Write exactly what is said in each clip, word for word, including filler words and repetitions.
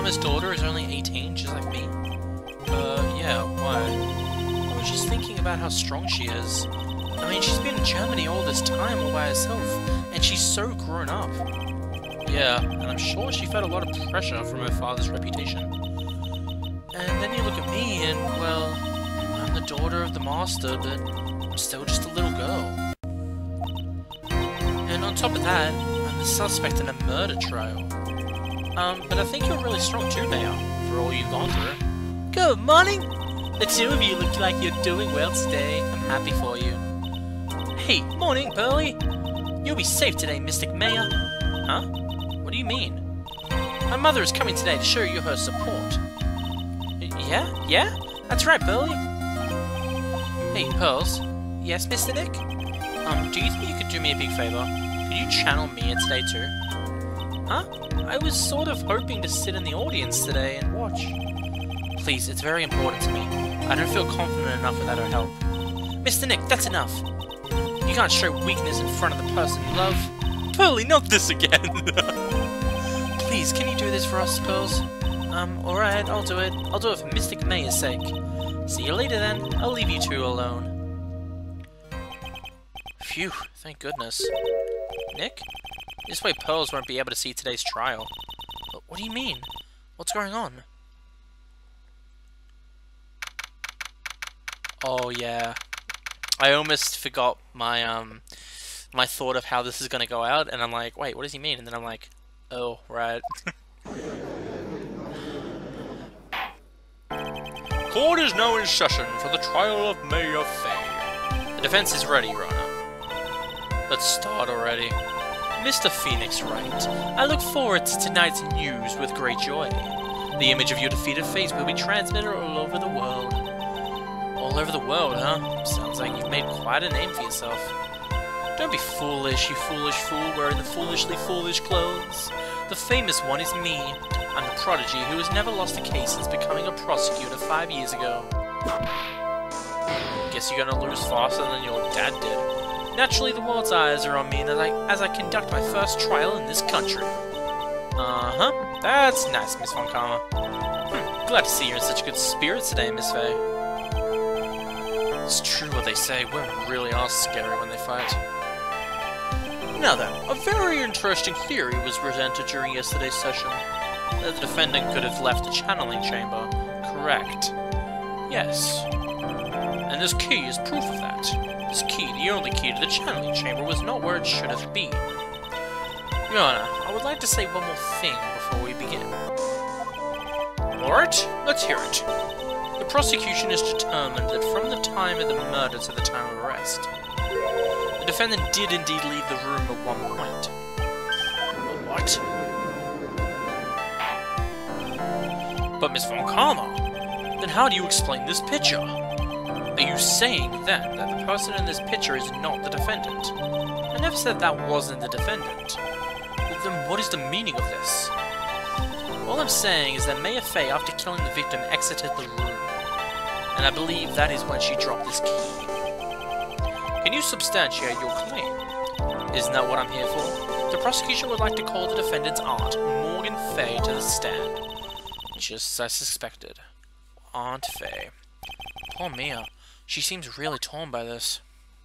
Farmer's daughter is only eighteen, just like me? Uh, yeah, why? I was just thinking about how strong she is. I mean, she's been in Germany all this time all by herself, and she's so grown up. Yeah, and I'm sure she felt a lot of pressure from her father's reputation. And then you look at me and, well, I'm the daughter of the master, but I'm still just a little girl. And on top of that, I'm the suspect in a murder trial. Um, but I think you're really strong too, Mayor, for all you've gone through. Good morning! The two of you look like you're doing well today. I'm happy for you. Hey, morning, Pearly! You'll be safe today, Mystic Mayor. Huh? What do you mean? My mother is coming today to show you her support. Yeah? Yeah? That's right, Pearly. Hey, Pearls. Yes, Mister Nick? Um, do you think you could do me a big favor? Could you channel Mia today too? Huh? I was sort of hoping to sit in the audience today and watch. Please, it's very important to me. I don't feel confident enough without her help. Mister Nick, that's enough. You can't show weakness in front of the person you love. Pearly, not this again! Please, can you do this for us, Pearls? Um, alright, I'll do it. I'll do it for Mystic Mayor's sake. See you later then. I'll leave you two alone. Phew, thank goodness. Nick? This way Pearls won't be able to see today's trial. What do you mean? What's going on? Oh yeah. I almost forgot my um my thought of how this is gonna go out, and I'm like, wait, what does he mean? And then I'm like, oh, right. Court is now in session for the trial of Mayor Fay. The defense is ready, Your Honor. Let's start already. Mister Phoenix Wright, I look forward to tonight's news with great joy. The image of your defeated face will be transmitted all over the world. All over the world, huh? Sounds like you've made quite a name for yourself. Don't be foolish, you foolish fool wearing the foolishly foolish clothes. The famous one is me. I'm the prodigy who has never lost a case since becoming a prosecutor five years ago. Guess you're gonna lose faster than your dad did. Naturally, the world's eyes are on me as I, as I conduct my first trial in this country. Uh-huh. That's nice, Miss Von Karma. Hm, glad to see you're in such good spirits today, Miss Fay. It's true what they say, women really are scary when they fight. Now then, a very interesting theory was presented during yesterday's session. That the defendant could have left the channeling chamber. Correct. Yes. And this key is proof of that. This key, the only key to the channeling chamber, was not where it should have been. Your Honor, I would like to say one more thing before we begin. Alright, let's hear it. The prosecution is determined that from the time of the murder to the time of arrest, the defendant did indeed leave the room at one point. What? But Miss Von Karma, then how do you explain this picture? Are you saying then that the person in this picture is not the defendant? I never said that wasn't the defendant. Well, then what is the meaning of this? All I'm saying is that Mayor Fay, after killing the victim, exited the room. And I believe that is when she dropped this key. Can you substantiate your claim? Isn't that what I'm here for? The prosecution would like to call the defendant's aunt, Morgan Fay, to the stand. Just as I suspected. Aunt Fay. Poor Mia. She seems really torn by this.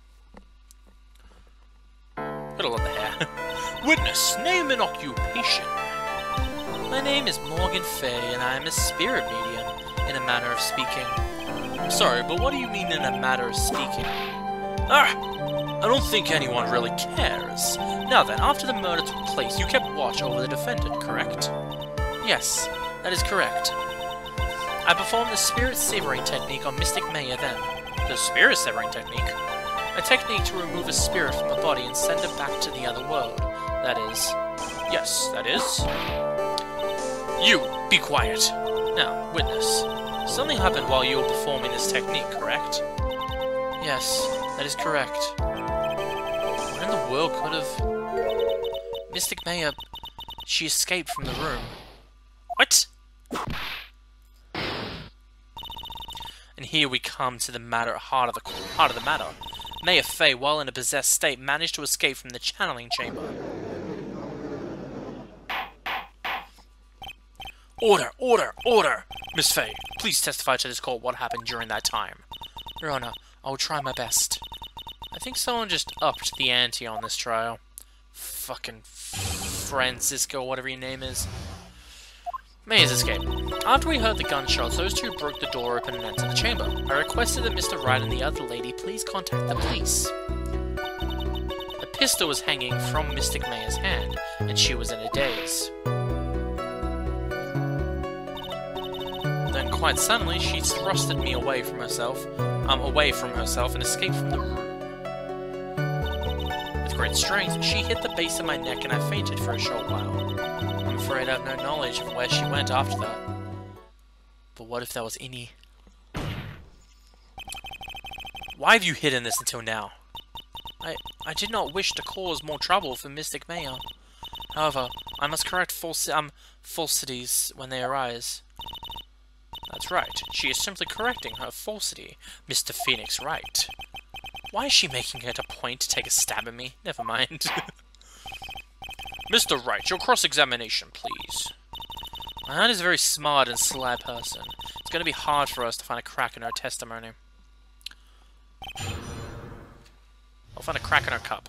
Gotta love the hair. Witness, name and occupation. My name is Morgan Fay, and I am a spirit medium, in a manner of speaking. Sorry, but what do you mean in a matter of speaking? Ah! I don't think anyone really cares. Now then, after the murder took place, you kept watch over the defendant, correct? Yes, that is correct. I performed the spirit severing technique on Mystic Mayor then. The spirit severing technique? A technique to remove a spirit from the body and send it back to the other world. That is... Yes, that is... You, be quiet. Now, witness. Something happened while you were performing this technique, correct? Yes, that is correct. What in the world could have... Mystic Mayor... She escaped from the room. What? And here we come to the matter, heart of the heart of the matter. Mayor Fay, while in a possessed state, managed to escape from the channeling chamber. Order! Order! Order! Miss Faye, please testify to this court what happened during that time. Your Honor, I will try my best. I think someone just upped the ante on this trial. Fucking Francisco, whatever your name is. May's escape. After we heard the gunshots, those two broke the door open and entered the chamber. I requested that Mister Wright and the other lady please contact the police. A pistol was hanging from Mystic Maya's hand, and she was in a daze. Then, quite suddenly, she thrusted me away from herself, um, away from herself, and escaped from the room. With great strength, she hit the base of my neck, and I fainted for a short while. I'm afraid I have no knowledge of where she went after that. But what if there was any... Why have you hidden this until now? I I did not wish to cause more trouble for Mystic Maya. However, I must correct false, um, falsities when they arise. That's right, she is simply correcting her falsity, Mister Phoenix Wright. Why is she making it a point to take a stab at me? Never mind. Mister Wright, your cross-examination, please. My aunt is a very smart and sly person. It's going to be hard for us to find a crack in her testimony. I'll find a crack in her cup.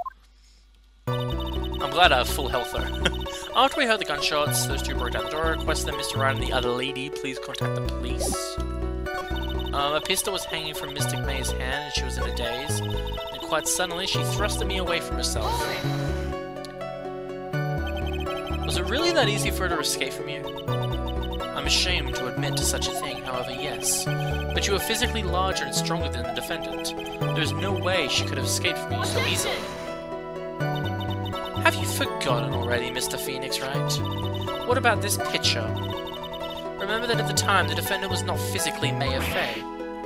I'm glad I have full health, though. After we heard the gunshots, those two broke down the door, requested that Mister Wright and the other lady please contact the police. Um, a pistol was hanging from Mystic May's hand, and she was in a daze. And quite suddenly, she thrusted me away from herself. Was it really that easy for her to escape from you? I'm ashamed to admit to such a thing, however, yes. But you are physically larger and stronger than the defendant. There is no way she could have escaped from you so easily. Have you forgotten already, Mister Phoenix Wright? What about this picture? Remember that at the time, the defendant was not physically Maya Fey.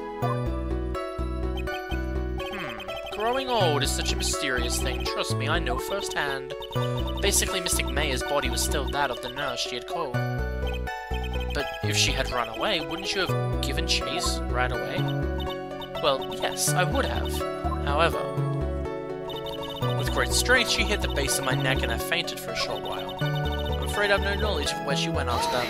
Hmm, growing old is such a mysterious thing, trust me, I know firsthand. Basically, Mystic Maya's body was still that of the nurse she had called. But if she had run away, wouldn't you have given chase right away? Well, yes, I would have. However, with great strength, she hit the base of my neck and I fainted for a short while. I'm afraid I have no knowledge of where she went after that.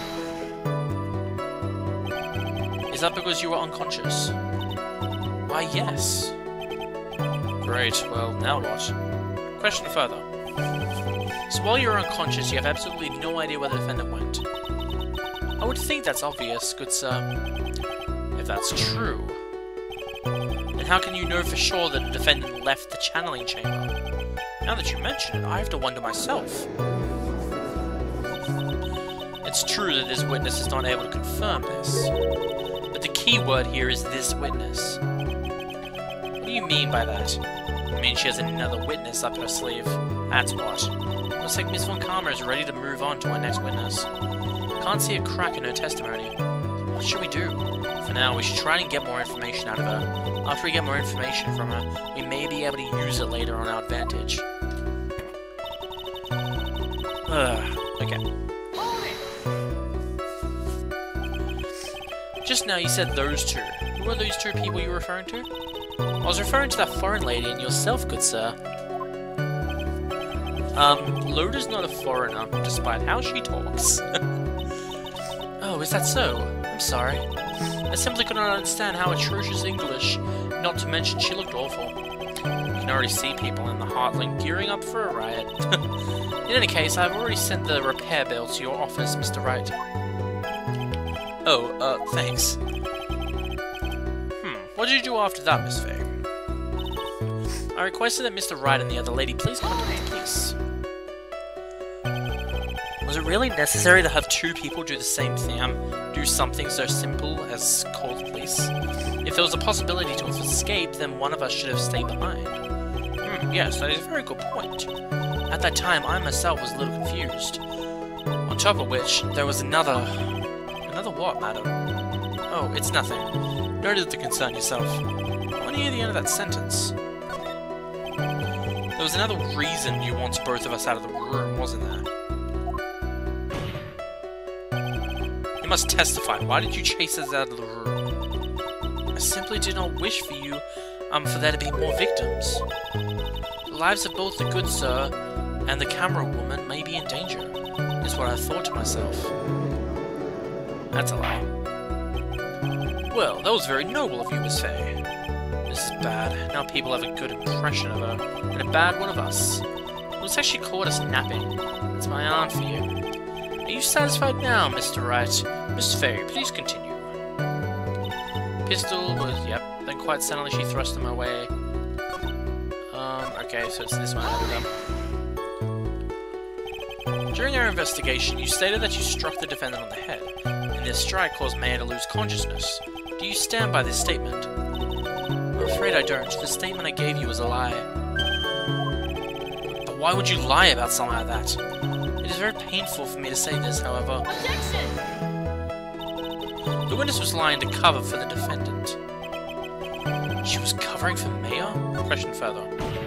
Is that because you were unconscious? Why, yes. Great, well, now what? Question further. So while you're unconscious, you have absolutely no idea where the defendant went. I would think that's obvious, good sir. If that's true, then how can you know for sure that the defendant left the channeling chamber? Now that you mention it, I have to wonder myself. It's true that this witness is not able to confirm this, but the key word here is this witness. What do you mean by that? I mean she has another witness up her sleeve. That's what. Looks like Miss Von Karma is ready to move on to our next witness. Can't see a crack in her testimony. What should we do? For now, we should try and get more information out of her. After we get more information from her, we may be able to use it later on our advantage. Ugh, okay. Just now you said those two. Who are those two people you were referring to? I was referring to that foreign lady and yourself, good sir. Um, Loda's not a foreigner, despite how she talks. Oh, is that so? I'm sorry. I simply could not understand how atrocious English, not to mention she looked awful. You can already see people in the Heartland gearing up for a riot. In any case, I've already sent the repair bill to your office, Mister Wright. Oh, uh, thanks. Hmm, what did you do after that, Miss Faye? I requested that Mister Wright and the other lady please contact the police. Was it really necessary to have two people do the same thing, um, do something so simple as call the police? If there was a possibility to escape, then one of us should have stayed behind. Hmm, yes, that is a very good point. At that time, I myself was a little confused. On top of which, there was another... Another what, madam? Oh, it's nothing. No need to concern yourself. I want to hear the end of that sentence. There was another reason you wanted both of us out of the room, wasn't there? You must testify. Why did you chase us out of the room? I simply did not wish for you, um, for there to be more victims. The lives of both the good sir and the camera woman may be in danger, is what I thought to myself. That's a lie. Well, that was very noble of you, Miss Fey. This is bad. Now people have a good impression of her, and a bad one of us. Looks like she caught us napping. It's my aunt for you. Are you satisfied now, Mister Wright? Miss Fey, please continue. Pistol was, yep. Then quite suddenly she thrust him away. Um, okay, so it's this one. During our investigation, you stated that you struck the defendant on the head, and this strike caused Maya to lose consciousness. Do you stand by this statement? I'm afraid I don't. The statement I gave you was a lie. But why would you lie about something like that? It is very painful for me to say this, however. Objection! The witness was lying to cover for the defendant. She was covering for Maya? Question further.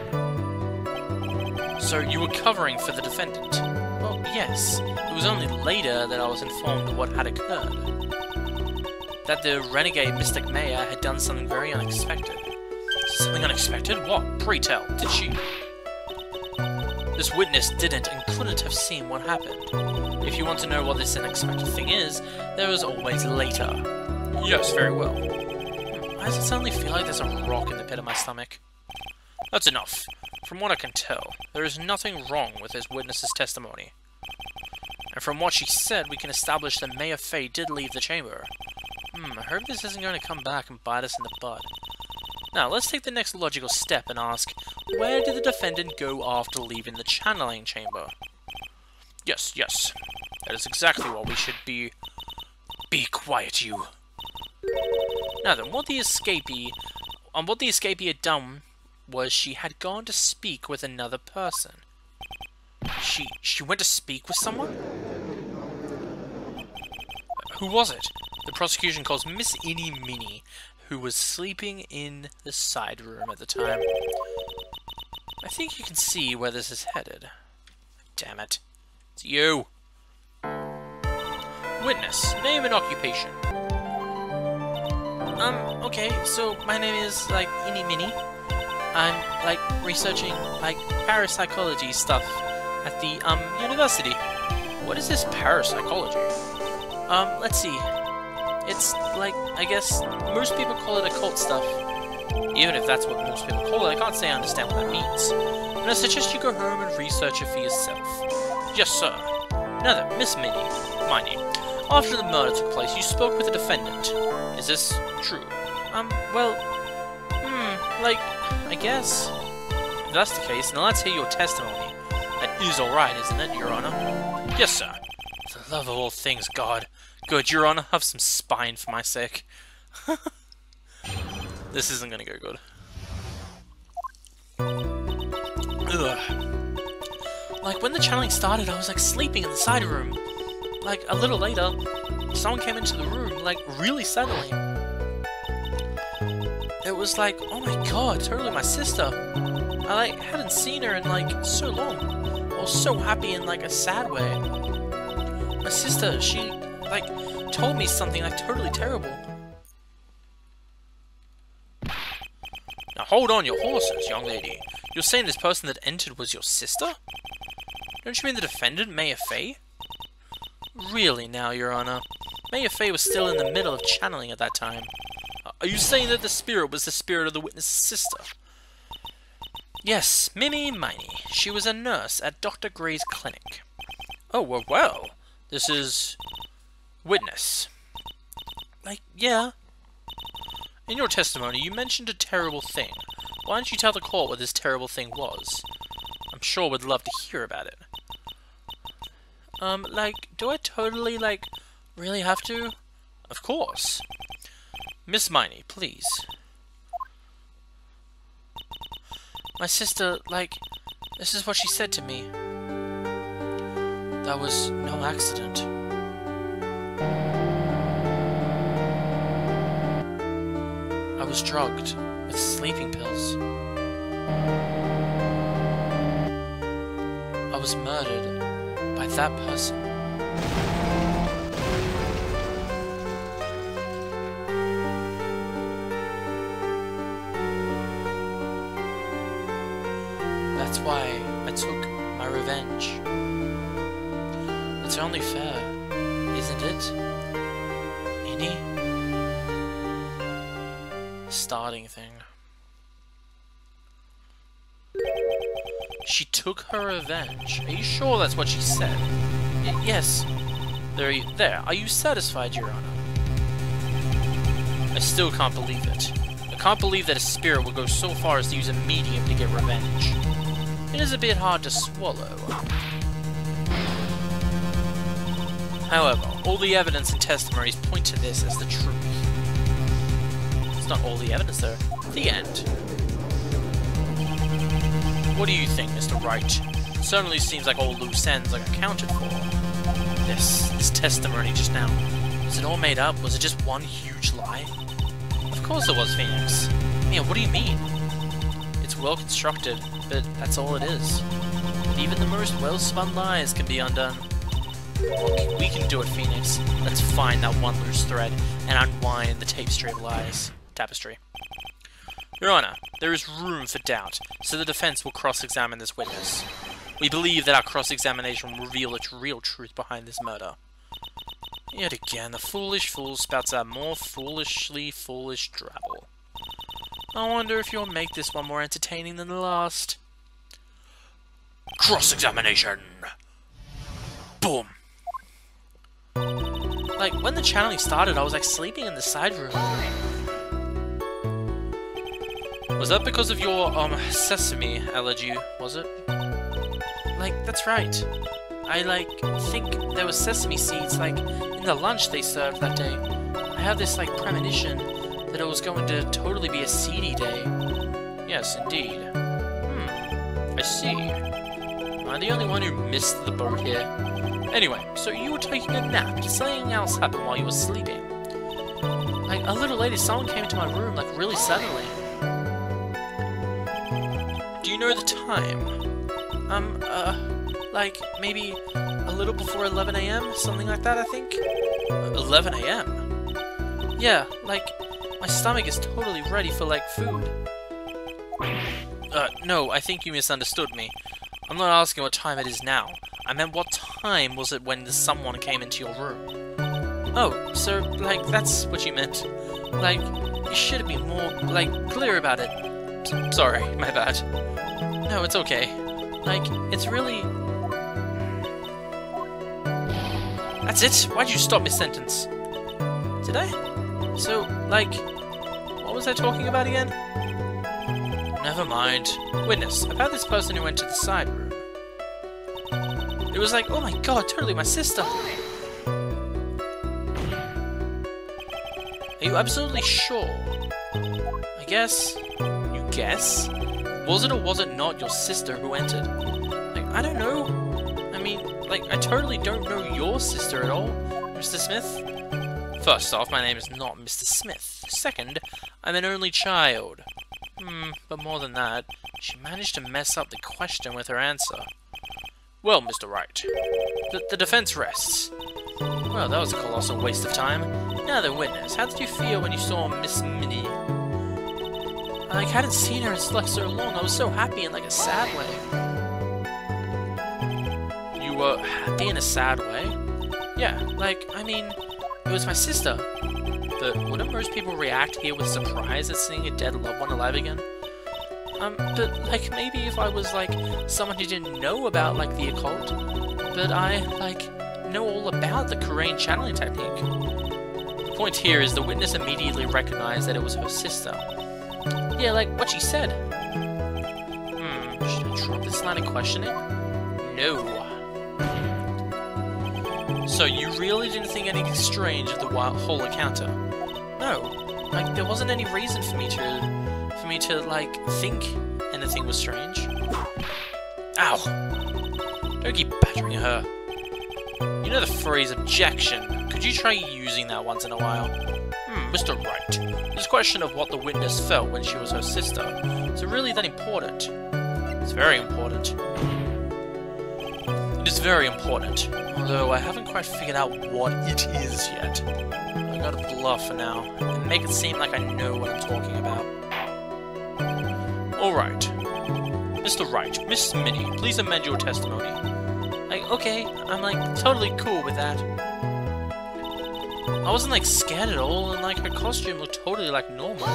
So you were covering for the defendant? Well, yes. It was only later that I was informed of what had occurred. That the renegade Mystic Maya had done something very unexpected. Something unexpected? What? Pray tell, did she? This witness didn't and couldn't have seen what happened. If you want to know what this unexpected thing is, there is always later. Yes, very well. Why does it suddenly feel like there's a rock in the pit of my stomach? That's enough. From what I can tell, there is nothing wrong with this witness's testimony. And from what she said, we can establish that Maya Fey did leave the chamber. Hmm, I hope this isn't going to come back and bite us in the butt. Now, let's take the next logical step and ask, where did the defendant go after leaving the channeling chamber? Yes, yes. That is exactly what we should be... Be quiet, you. Now then, what the escapee... Um, what the escapee had done was she had gone to speak with another person. She... She went to speak with someone? Who was it? The prosecution calls Miss Innie Minnie, who was sleeping in the side room at the time. I think you can see where this is headed. Damn it. It's you. Witness, name and occupation. Um, okay, so my name is, like, Innie Minnie. I'm, like, researching, like, parapsychology stuff at the, um, university. What is this parapsychology? Um, let's see. It's, like, I guess, most people call it occult stuff. Even if that's what most people call it, I can't say I understand what that means. And I suggest you go home and research it for yourself. Yes, sir. Now then, Miss Minnie, Minnie, after the murder took place, you spoke with the defendant. Is this true? Um, well, hmm, like, I guess. If that's the case, then let's hear your testimony. That is alright, isn't it, Your Honor? Yes, sir. For the love of all things, God. Good, Your Honor, have some spine for my sake. This isn't gonna go good. Ugh. Like, when the channeling started, I was, like, sleeping in the side room. Like, a little later, someone came into the room, like, really suddenly. It was like, oh my god, totally my sister. I, like, hadn't seen her in, like, so long. I was so happy in, like, a sad way. My sister, she... like, told me something, like, totally terrible. Now hold on your horses, young lady. You're saying this person that entered was your sister? Don't you mean the defendant, Maya Fey? Really now, Your Honor. Maya Fey was still in the middle of channeling at that time. Uh, are you saying that the spirit was the spirit of the witness's sister? Yes, Mimi Miney. She was a nurse at Doctor Gray's clinic. Oh, well, well. This is... witness. Like, yeah. In your testimony, you mentioned a terrible thing. Why don't you tell the court what this terrible thing was? I'm sure we'd love to hear about it. Um, like, do I totally, like, really have to? Of course. Miss Miney, please. My sister, like, this is what she said to me. That was no accident. I was drugged with sleeping pills. I was murdered by that person. That's why I took my revenge. It's only fair, isn't it? Minnie? Starting thing. She took her revenge. Are you sure that's what she said? Y yes. There, you, there. Are you satisfied, Your Honor? I still can't believe it. I can't believe that a spirit will go so far as to use a medium to get revenge. It is a bit hard to swallow. However, all the evidence and testimonies point to this as the truth. It's not all the evidence, though. The end. What do you think, Mister Wright? It certainly seems like all loose ends are accounted for. This, this testimony just now, was it all made up? Was it just one huge lie? Of course it was, Phoenix. Yeah, what do you mean? It's well constructed, but that's all it is. Even the most well-spun lies can be undone. Look, we can do it, Phoenix. Let's find that one loose thread and unwind the tapestry of lies. Tapestry. Your Honor, there is room for doubt, so the defense will cross-examine this witness. We believe that our cross-examination will reveal the real truth behind this murder. Yet again, the foolish fool spouts out more foolishly foolish drabble. I wonder if you'll make this one more entertaining than the last. Cross-examination! Boom! Like, when the channeling started, I was like sleeping in the side room. Was that because of your, um, sesame allergy, was it? Like, that's right. I, like, think there was sesame seeds, like, in the lunch they served that day. I have this, like, premonition that it was going to totally be a seedy day. Yes, indeed. Hmm, I see. Am I the only one who missed the boat here? Anyway, so you were taking a nap. Did something else happen while you were sleeping? Like, a little later, someone came into my room, like, really suddenly. Do you know the time? Um, uh, like, maybe a little before eleven A M? Something like that, I think? eleven A M? Yeah, like, my stomach is totally ready for, like, food. Uh, no, I think you misunderstood me. I'm not asking what time it is now. I meant what time was it when someone came into your room? Oh, so, like, that's what you meant. Like, you should have been more, like, clear about it. S- sorry, my bad. No, it's okay. Like, it's really... That's it? Why'd you stop mid-sentence? Did I? So, like, what was I talking about again? Never mind. Witness, about this person who went to the side room. It was like, oh my god, totally my sister! Are you absolutely sure? I guess... You guess? Was it or was it not your sister who entered? Like, I don't know. I mean, like, I totally don't know your sister at all, Mister Smith. First off, my name is not Mister Smith. Second, I'm an only child. Hmm, but more than that, she managed to mess up the question with her answer. Well, Mister Wright, the, the defense rests. Well, that was a colossal waste of time. Now the witness, how did you feel when you saw Miss Minnie? I like, hadn't seen her in like so long. I was so happy in like a sad way. You were happy in a sad way? Yeah, like, I mean, it was my sister. But wouldn't most people react here with surprise at seeing a dead loved one alive again? Um, but, like, maybe if I was, like, someone who didn't know about, like, the occult, but I, like, know all about the Korean channeling technique. The point here is the witness immediately recognized that it was her sister. Yeah, like, what she said. Hmm, should I drop this line of questioning? No. So, you really didn't think anything strange of the whole encounter? No. Like, there wasn't any reason for me to... for me to, like, think anything was strange. Ow! Don't keep battering her. You know the phrase objection. Could you try using that once in a while? Hmm, Mister Wright. This question of what the witness felt when she was her sister, is it really that important? It's very important. It is very important, although I haven't quite figured out what it is yet. I gotta bluff for now, and make it seem like I know what I'm talking about. Alright. Mister Wright, Miss Minnie, please amend your testimony. Like, okay, I'm like, totally cool with that. I wasn't like scared at all, and like her costume looked totally like normal.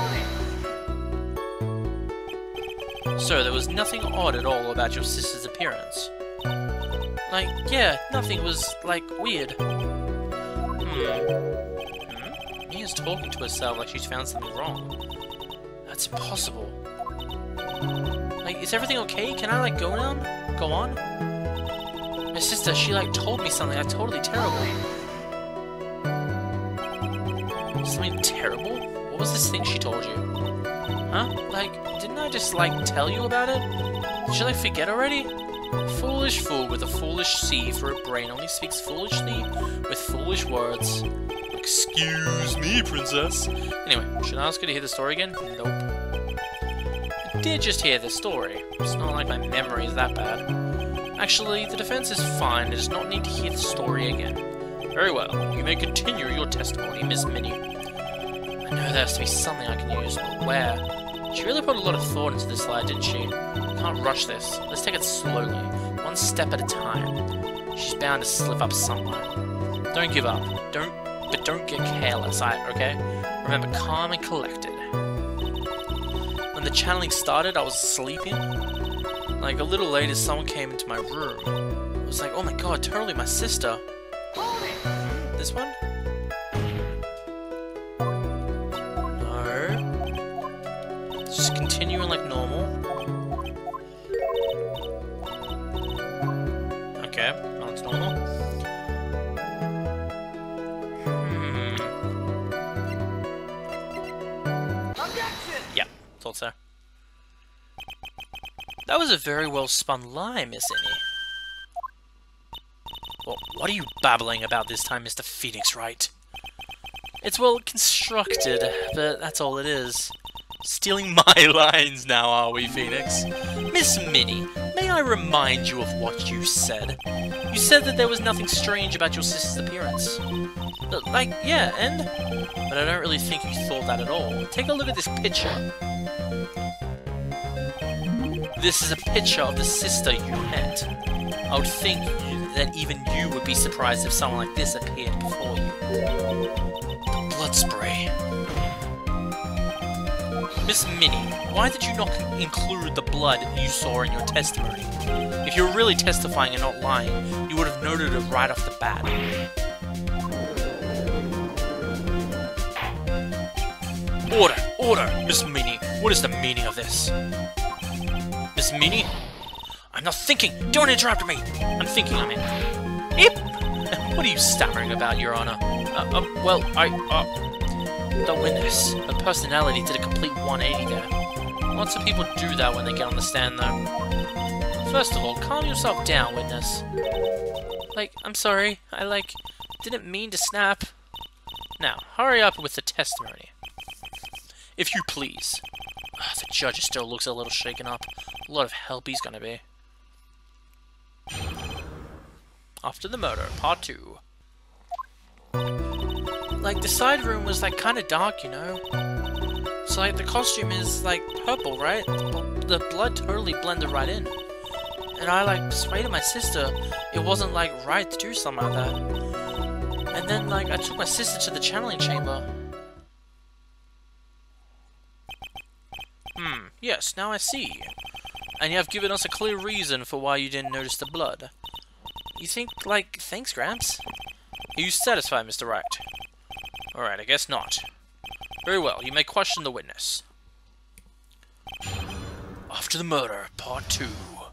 So there was nothing odd at all about your sister's appearance? Like, yeah, nothing was, like, weird. Hmm. Hmm? Mia's talking to herself like she's found something wrong. That's impossible. Like, is everything okay? Can I, like, go now? Go on? My sister, she, like, told me something like totally terrible. Something terrible? What was this thing she told you? Huh? Like, didn't I just, like, tell you about it? Did you, like, forget already? Foolish fool with a foolish sea, for a brain only speaks foolishly with foolish words. Excuse me, princess. Anyway, should I ask her to hear the story again? Nope. I did just hear the story. It's not like my memory is that bad. Actually, the defense is fine. I just not need to hear the story again. Very well. You may continue your testimony, Miss Minnie. I know there has to be something I can use, but where? She really put a lot of thought into this slide, didn't she? Can't rush this. Let's take it slowly, one step at a time. She's bound to slip up somewhere. Don't give up. Don't, but don't get careless, I, okay? Remember, calm and collected. When the channeling started, I was sleeping. Like, a little later, someone came into my room. I was like, oh my god, totally my sister. This one? Just continuing like normal. Okay, no, it's normal. Hmm. Yeah, thought so. That was a very well spun lie, Miss Innie. Well, what are you babbling about this time, Mister Phoenix Wright? It's well constructed, but that's all it is. Stealing my lines now, are we, Phoenix? Miss Minnie, may I remind you of what you said? You said that there was nothing strange about your sister's appearance. Uh, like, yeah, and? But I don't really think you thought that at all. Take a look at this picture. This is a picture of the sister you met. I would think that even you would be surprised if someone like this appeared before you. The blood spray. Miss Minnie, why did you not include the blood you saw in your testimony? If you were really testifying and not lying, you would have noted it right off the bat. Order! Order! Miss Minnie, what is the meaning of this? Miss Minnie? I'm not thinking! Don't interrupt me! I'm thinking, I mean. Yep! What are you stammering about, Your Honor? Uh, uh, well, I, uh... The witness. Her personality did a complete one eighty there. Lots of people do that when they get on the stand, though. First of all, calm yourself down, witness. Like, I'm sorry. I, like, didn't mean to snap. Now, hurry up with the testimony. If you please. Ugh, the judge still looks a little shaken up. A lot of help he's gonna be. After the murder, part two. Like, the side room was, like, kind of dark, you know? So, like, the costume is, like, purple, right? The, the blood totally blended right in. And I, like, persuaded my sister it wasn't, like, right to do something like that. And then, like, I took my sister to the channeling chamber. Hmm, yes, now I see. And you have given us a clear reason for why you didn't notice the blood. You think, like, thanks, Gramps? Are you satisfied, Mister Wright? Alright, I guess not. Very well, you may question the witness. After the murder, part two.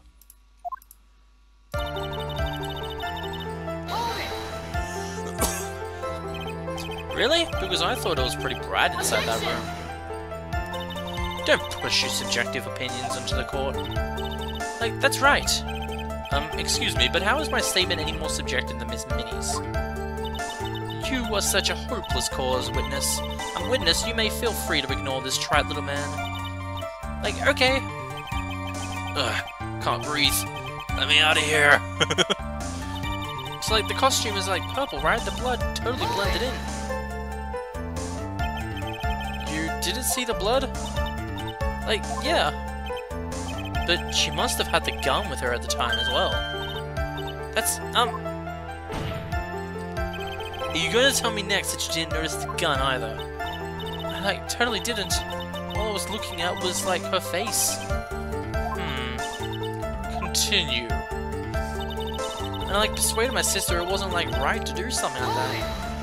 Really? Because I thought it was pretty bright inside that room. Don't push your subjective opinions onto the court. Like, that's right. Um, excuse me, but how is my statement any more subjective than Miss Minnie's? You are such a hopeless cause, witness. And witness, you may feel free to ignore this trite little man. Like, okay. Ugh, can't breathe. Let me out of here. So, like, the costume is, like, purple, right? The blood totally blended in. You didn't see the blood? Like, yeah. But she must have had the gun with her at the time as well. That's, um... Are you going to tell me next that you didn't notice the gun either? I like, totally didn't. All I was looking at was, like, her face. Hmm. Continue. And I, like, persuaded my sister it wasn't, like, right to do something like that.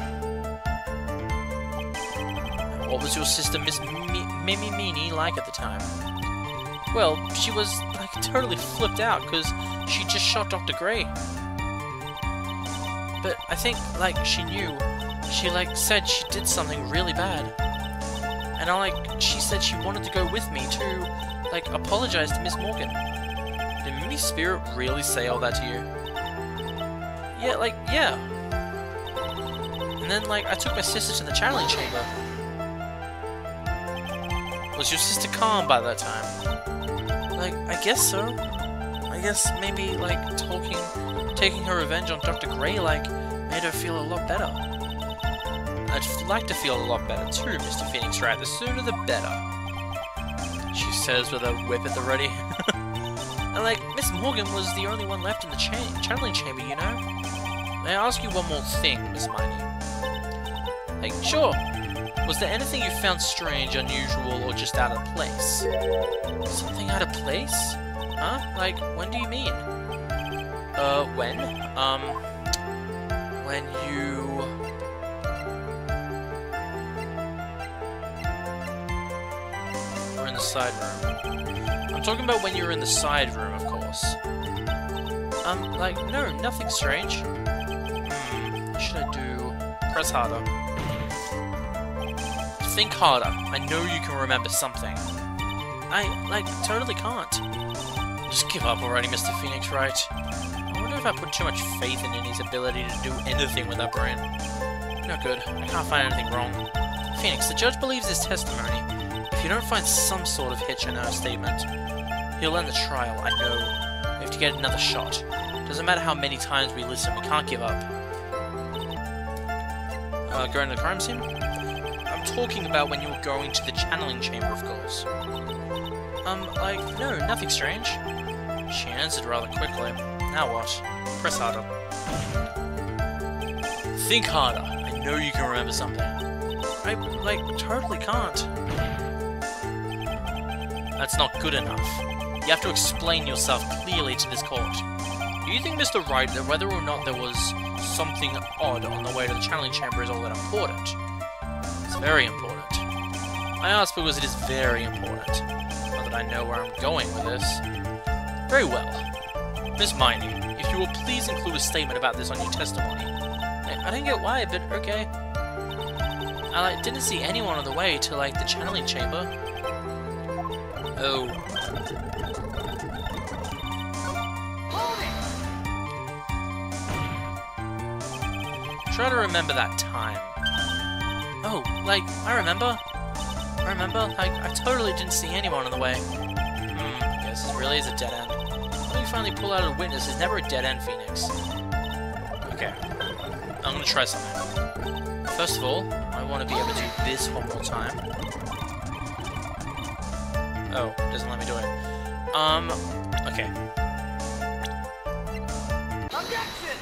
What was your sister, Miss Mimi Meanie, like at the time? Well, she was, like, totally flipped out, because she just shot Doctor Gray. But I think, like, she knew. She, like, said she did something really bad. And I, like, she said she wanted to go with me to, like, apologize to Miss Morgan. Did Mimi Spirit really say all that to you? Yeah, like, yeah. And then, like, I took my sister to the channeling chamber. Was your sister calm by that time? Like, I guess so. I guess maybe, like, talking, taking her revenge on Doctor Gray, like, made her feel a lot better. I'd like to feel a lot better too, Mister Phoenix Wright. The sooner the better. She says with a whip at the ready. And, like, Miss Morgan was the only one left in the cha channeling chamber, you know? May I ask you one more thing, Miss Miney? Like, sure. Was there anything you found strange, unusual, or just out of place? Something out of place? Huh? Like, when do you mean? Uh, when? Um, when you... were in the side room. I'm talking about when you were in the side room, of course. Um, like, no, nothing strange. Hmm, what should I do? Press harder. Think harder. I know you can remember something. I, like, totally can't. Just give up already, Mister Phoenix Wright. I wonder if I put too much faith in Innie's ability to do anything with that brain. No good. I can't find anything wrong. Phoenix, the judge believes his testimony. If you don't find some sort of hitch in her statement, he'll end the trial, I know. We have to get another shot. Doesn't matter how many times we listen, we can't give up. Uh, going to the crime scene? Talking about when you were going to the channeling chamber, of course. Um, like, no, nothing strange. She answered rather quickly. Now what? Press harder. Think harder. I know you can remember something. I, like, totally can't. That's not good enough. You have to explain yourself clearly to this court. Do you think, Mister Wright, that whether or not there was something odd on the way to the channeling chamber is all that important? Very important. I ask because it is very important. Not that I know where I'm going with this. Very well. Miss Miney, if you will please include a statement about this on your testimony. I, I didn't get why, but okay. I like, didn't see anyone on the way to, like, the channeling chamber. Oh. Try to remember that time. Oh, like, I remember. I remember, like, I totally didn't see anyone on the way. Hmm, I guess this really is a dead end. When you finally pull out a witness, it's never a dead end, Phoenix. Okay, I'm gonna try something. First of all, I want to be able to do this one more time. Oh, it doesn't let me do it. Um, okay. Objection!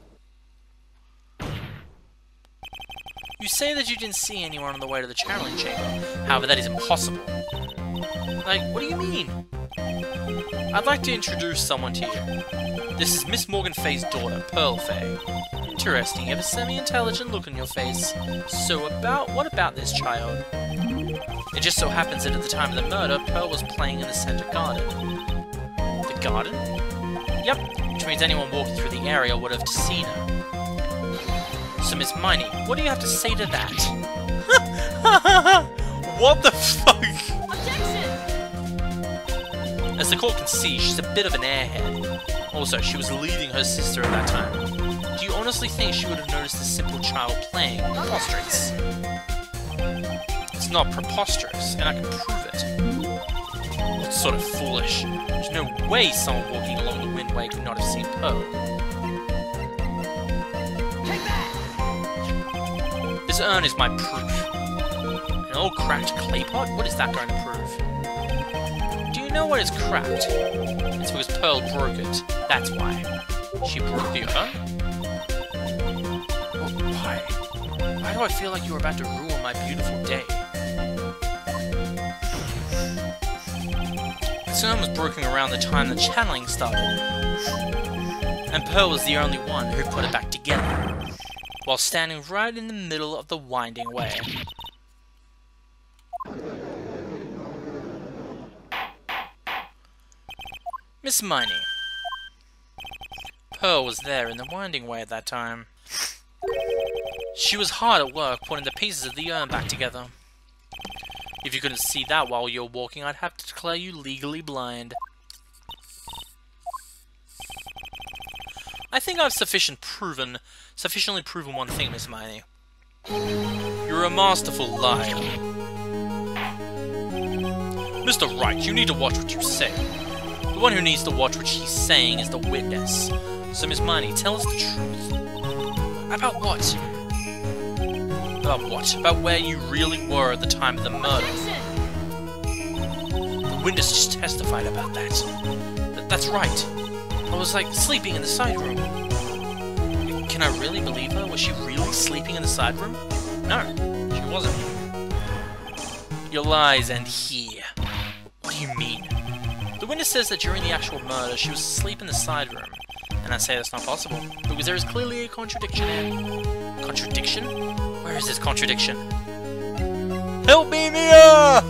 You say that you didn't see anyone on the way to the channeling chamber. However, that is impossible. Like, what do you mean? I'd like to introduce someone to you. This is Miss Morgan Fay's daughter, Pearl Fay. Interesting, you have a semi-intelligent look on your face. So about, what about this child? It just so happens that at the time of the murder, Pearl was playing in the center garden. The garden? Yep, which means anyone walking through the area would have seen her. So, Miss Miney, what do you have to say to that? What the fuck? Objection! As the court can see, she's a bit of an airhead. Also, she was leading her sister at that time. Do you honestly think she would have noticed a simple child playing? Preposterous. It's not preposterous, and I can prove it. It's sort of foolish. There's no way someone walking along the windway could not have seen Pearl. This urn is my proof. An old cracked clay pot? What is that going to prove? Do you know what is cracked? It's because Pearl broke it. That's why. She broke the urn? Well, why Why? Why do I feel like you're about to ruin my beautiful day? The sun was broken around the time the channeling started, and Pearl was the only one who put it back together, while standing right in the middle of the winding way. Miss Miney. Pearl was there in the winding way at that time. She was hard at work putting the pieces of the urn back together. If you couldn't see that while you were walking, I'd have to declare you legally blind. I think I've sufficient proven, sufficiently proven one thing, Miss Miney. You're a masterful liar. Mister Wright, you need to watch what you say. The one who needs to watch what she's saying is the witness. So, Miss Miney, tell us the truth. About what? About what? About where you really were at the time of the murder. The witness just testified about that. Th that's right. I was, like, sleeping in the side room. Can I really believe her? Was she really sleeping in the side room? No, she wasn't. Your lies end here. What do you mean? The witness says that during the actual murder, she was asleep in the side room. And I say that's not possible, because there is clearly a contradiction here. Contradiction? Where is this contradiction? Help me, Mia!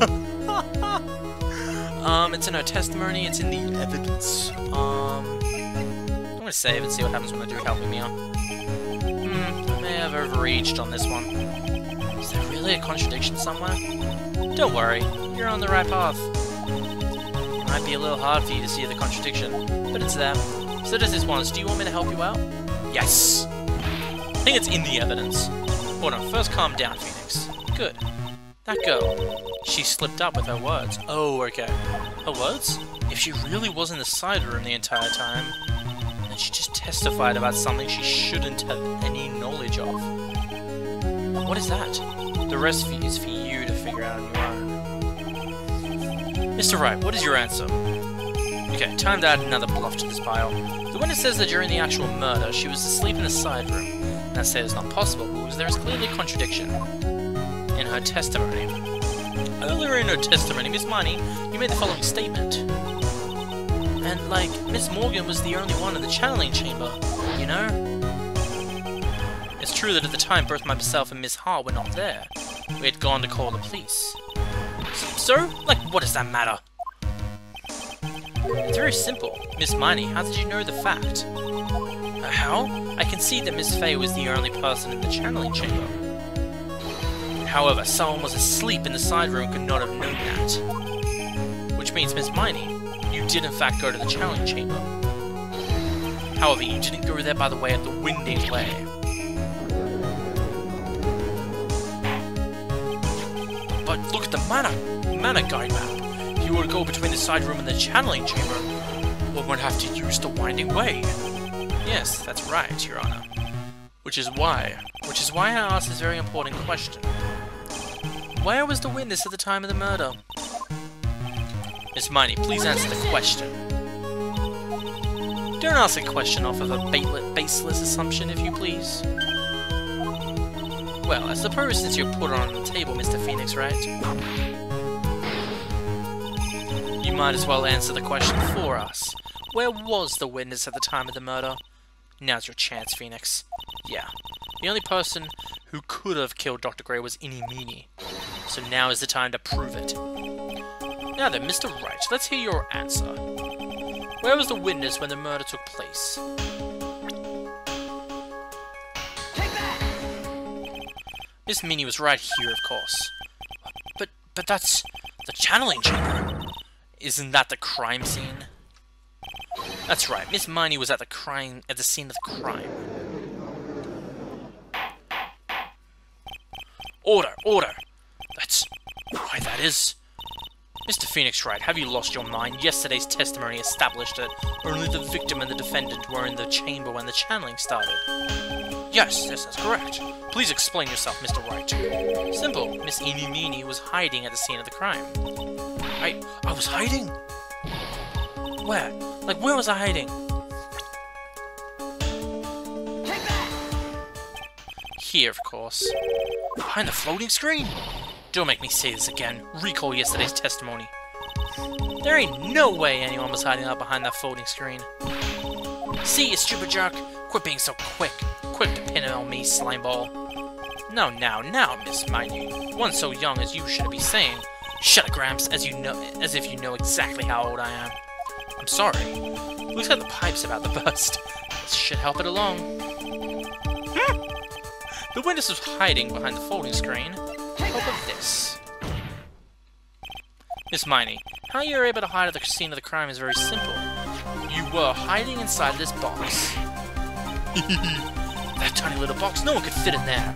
um, it's in her testimony, it's in the evidence. Um, I'm gonna save and see what happens when I do help me, Mia. Hmm, I may have overreached on this one. Is there really a contradiction somewhere? Don't worry, you're on the right path. It might be a little hard for you to see the contradiction, but it's there. So does this one. Do you want me to help you out? Yes! I think it's in the evidence. Hold on, first calm down, Phoenix. Good. That girl, she slipped up with her words. Oh, okay. Her words? If she really was in the side room the entire time, then she just testified about something she shouldn't have any knowledge of. What is that? The rest is for you to figure out on your own. Mister Wright, what is your answer? Okay, time to add another bluff to this pile. The witness says that during the actual murder, she was asleep in the side room. And I say it's not possible, because there is clearly a contradiction in her testimony. Earlier in her testimony, Miss Miney, you made the following statement. And, like, Miss Morgan was the only one in the channeling chamber, you know? It's true that at the time, both myself and Miss Hart were not there. We had gone to call the police. So, like, what does that matter? It's very simple. Miss Miney, how did you know the fact? Uh, how? I can see that Miss Fay was the only person in the channeling chamber. However, someone was asleep in the side room and could not have known that. Which means, Miss Miney, you did in fact go to the channeling chamber. However, you didn't go there by the way of the winding way. But look at the mana, mana guide map. If you were to go between the side room and the channeling chamber, one would have to use the winding way. Yes, that's right, Your Honor. Which is why, which is why I asked this very important question. Where was the witness at the time of the murder? Miss Miney, please answer the question. Don't ask a question off of a baseless assumption, if you please. Well, I suppose since you put it on the table, Mister Phoenix Wright, you might as well answer the question for us. Where was the witness at the time of the murder? Now's your chance, Phoenix. Yeah. The only person who could have killed Doctor Gray was Eeny Meeny. So now is the time to prove it. Now then, Mister Wright, let's hear your answer. Where was the witness when the murder took place? Take that! Miss Meeny was right here, of course. But, but that's the channeling chamber. Isn't that the crime scene? That's right, Miss Miney was at the crime at the scene of the crime. Order, order! That's why that is. Mister Phoenix Wright, have you lost your mind? Yesterday's testimony established that only the victim and the defendant were in the chamber when the channeling started. Yes, yes, that's correct. Please explain yourself, Mister Wright. Simple. Miss Eeny Meeny was hiding at the scene of the crime. I... I was hiding? Where? Like, where was I hiding? Take that! Here, of course. Behind the floating screen? Don't make me say this again. Recall yesterday's testimony. There ain't no way anyone was hiding out behind that floating screen. See, you stupid jerk. Quit being so quick. Quick to pin it on me, slimeball. No, now, now, Miss Miney. One so young as you shouldn't be saying. Shut up, Gramps, as you know, as if you know exactly how old I am. I'm sorry. Looks like the pipe's about to burst. This should help it along. Hmm. The witness was hiding behind the folding screen. Hope of this. Miss Miney, how you were able to hide at the scene of the crime is very simple. You were hiding inside this box. That tiny little box, no one could fit in there.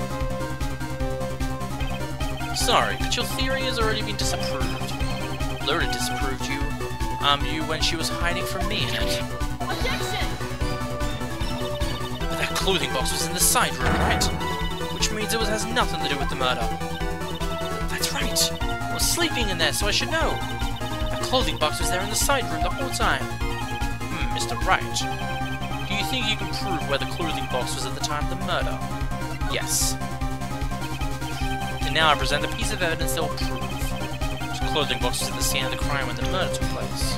Sorry, but your theory has already been disapproved. Loda disapproved you. Um, you when she was hiding from me in it. Objection! But that clothing box was in the side room, right? Which means it was, has nothing to do with the murder. That's right. I was sleeping in there, so I should know. That clothing box was there in the side room the whole time. Hmm, Mister Wright. Do you think you can prove where the clothing box was at the time of the murder? Yes. And now I present a piece of evidence that will prove. The clothing box was at the scene of the crime when the murder took place.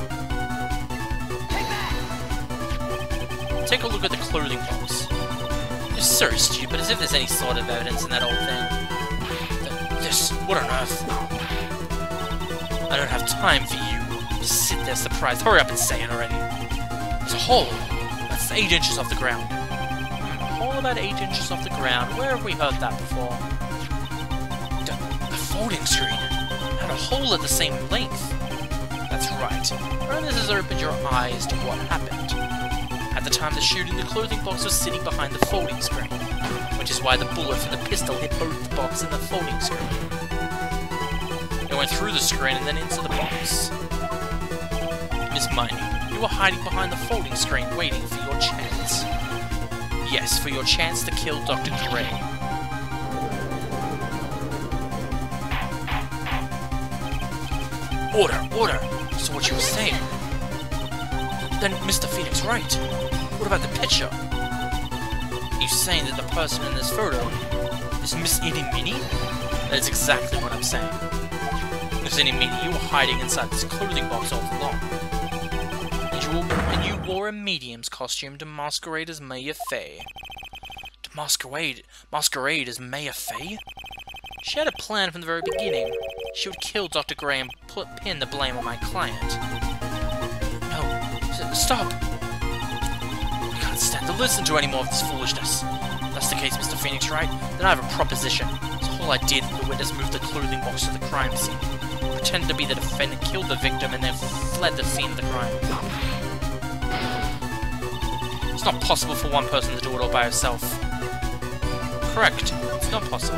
Take that! Take a look at the clothing box. You're so stupid, as if there's any sort of evidence in that old thing. Th this, what on earth? I don't have time for you. Just sit there surprised. Hurry up and say it already. There's a hole. That's eight inches off the ground. Hmm, a hole about eight inches off the ground. Where have we heard that before? The, the folding screen had a hole at the same length. That's right. Well, this has opened your eyes to what happened. At the time of the shooting, the clothing box was sitting behind the folding screen, which is why the bullet from the pistol hit both the box and the folding screen. It went through the screen and then into the box. Miss Miney, you were hiding behind the folding screen waiting for your chance. Yes, for your chance to kill Doctor Gray. Order, order! So what you were saying? Then Mister Phoenix Wright, what about the picture? Are you saying that the person in this photo is Miss Itty Minnie? That is exactly what I'm saying. Miss Itty Minnie, you were hiding inside this clothing box all along. And you, wore, and you wore a medium's costume to masquerade as Maya Fey. To masquerade, masquerade as Maya Fey? She had a plan from the very beginning. She would kill Doctor Gray and put, pin the blame on my client. No, stop! I can't stand to listen to any more of this foolishness. If that's the case, Mister Phoenix Wright, then I have a proposition. The whole idea that the witness moved the clothing box to the crime scene, pretended to be the defendant, killed the victim, and then fled the scene of the crime. It's not possible for one person to do it all by herself. Correct. It's not possible.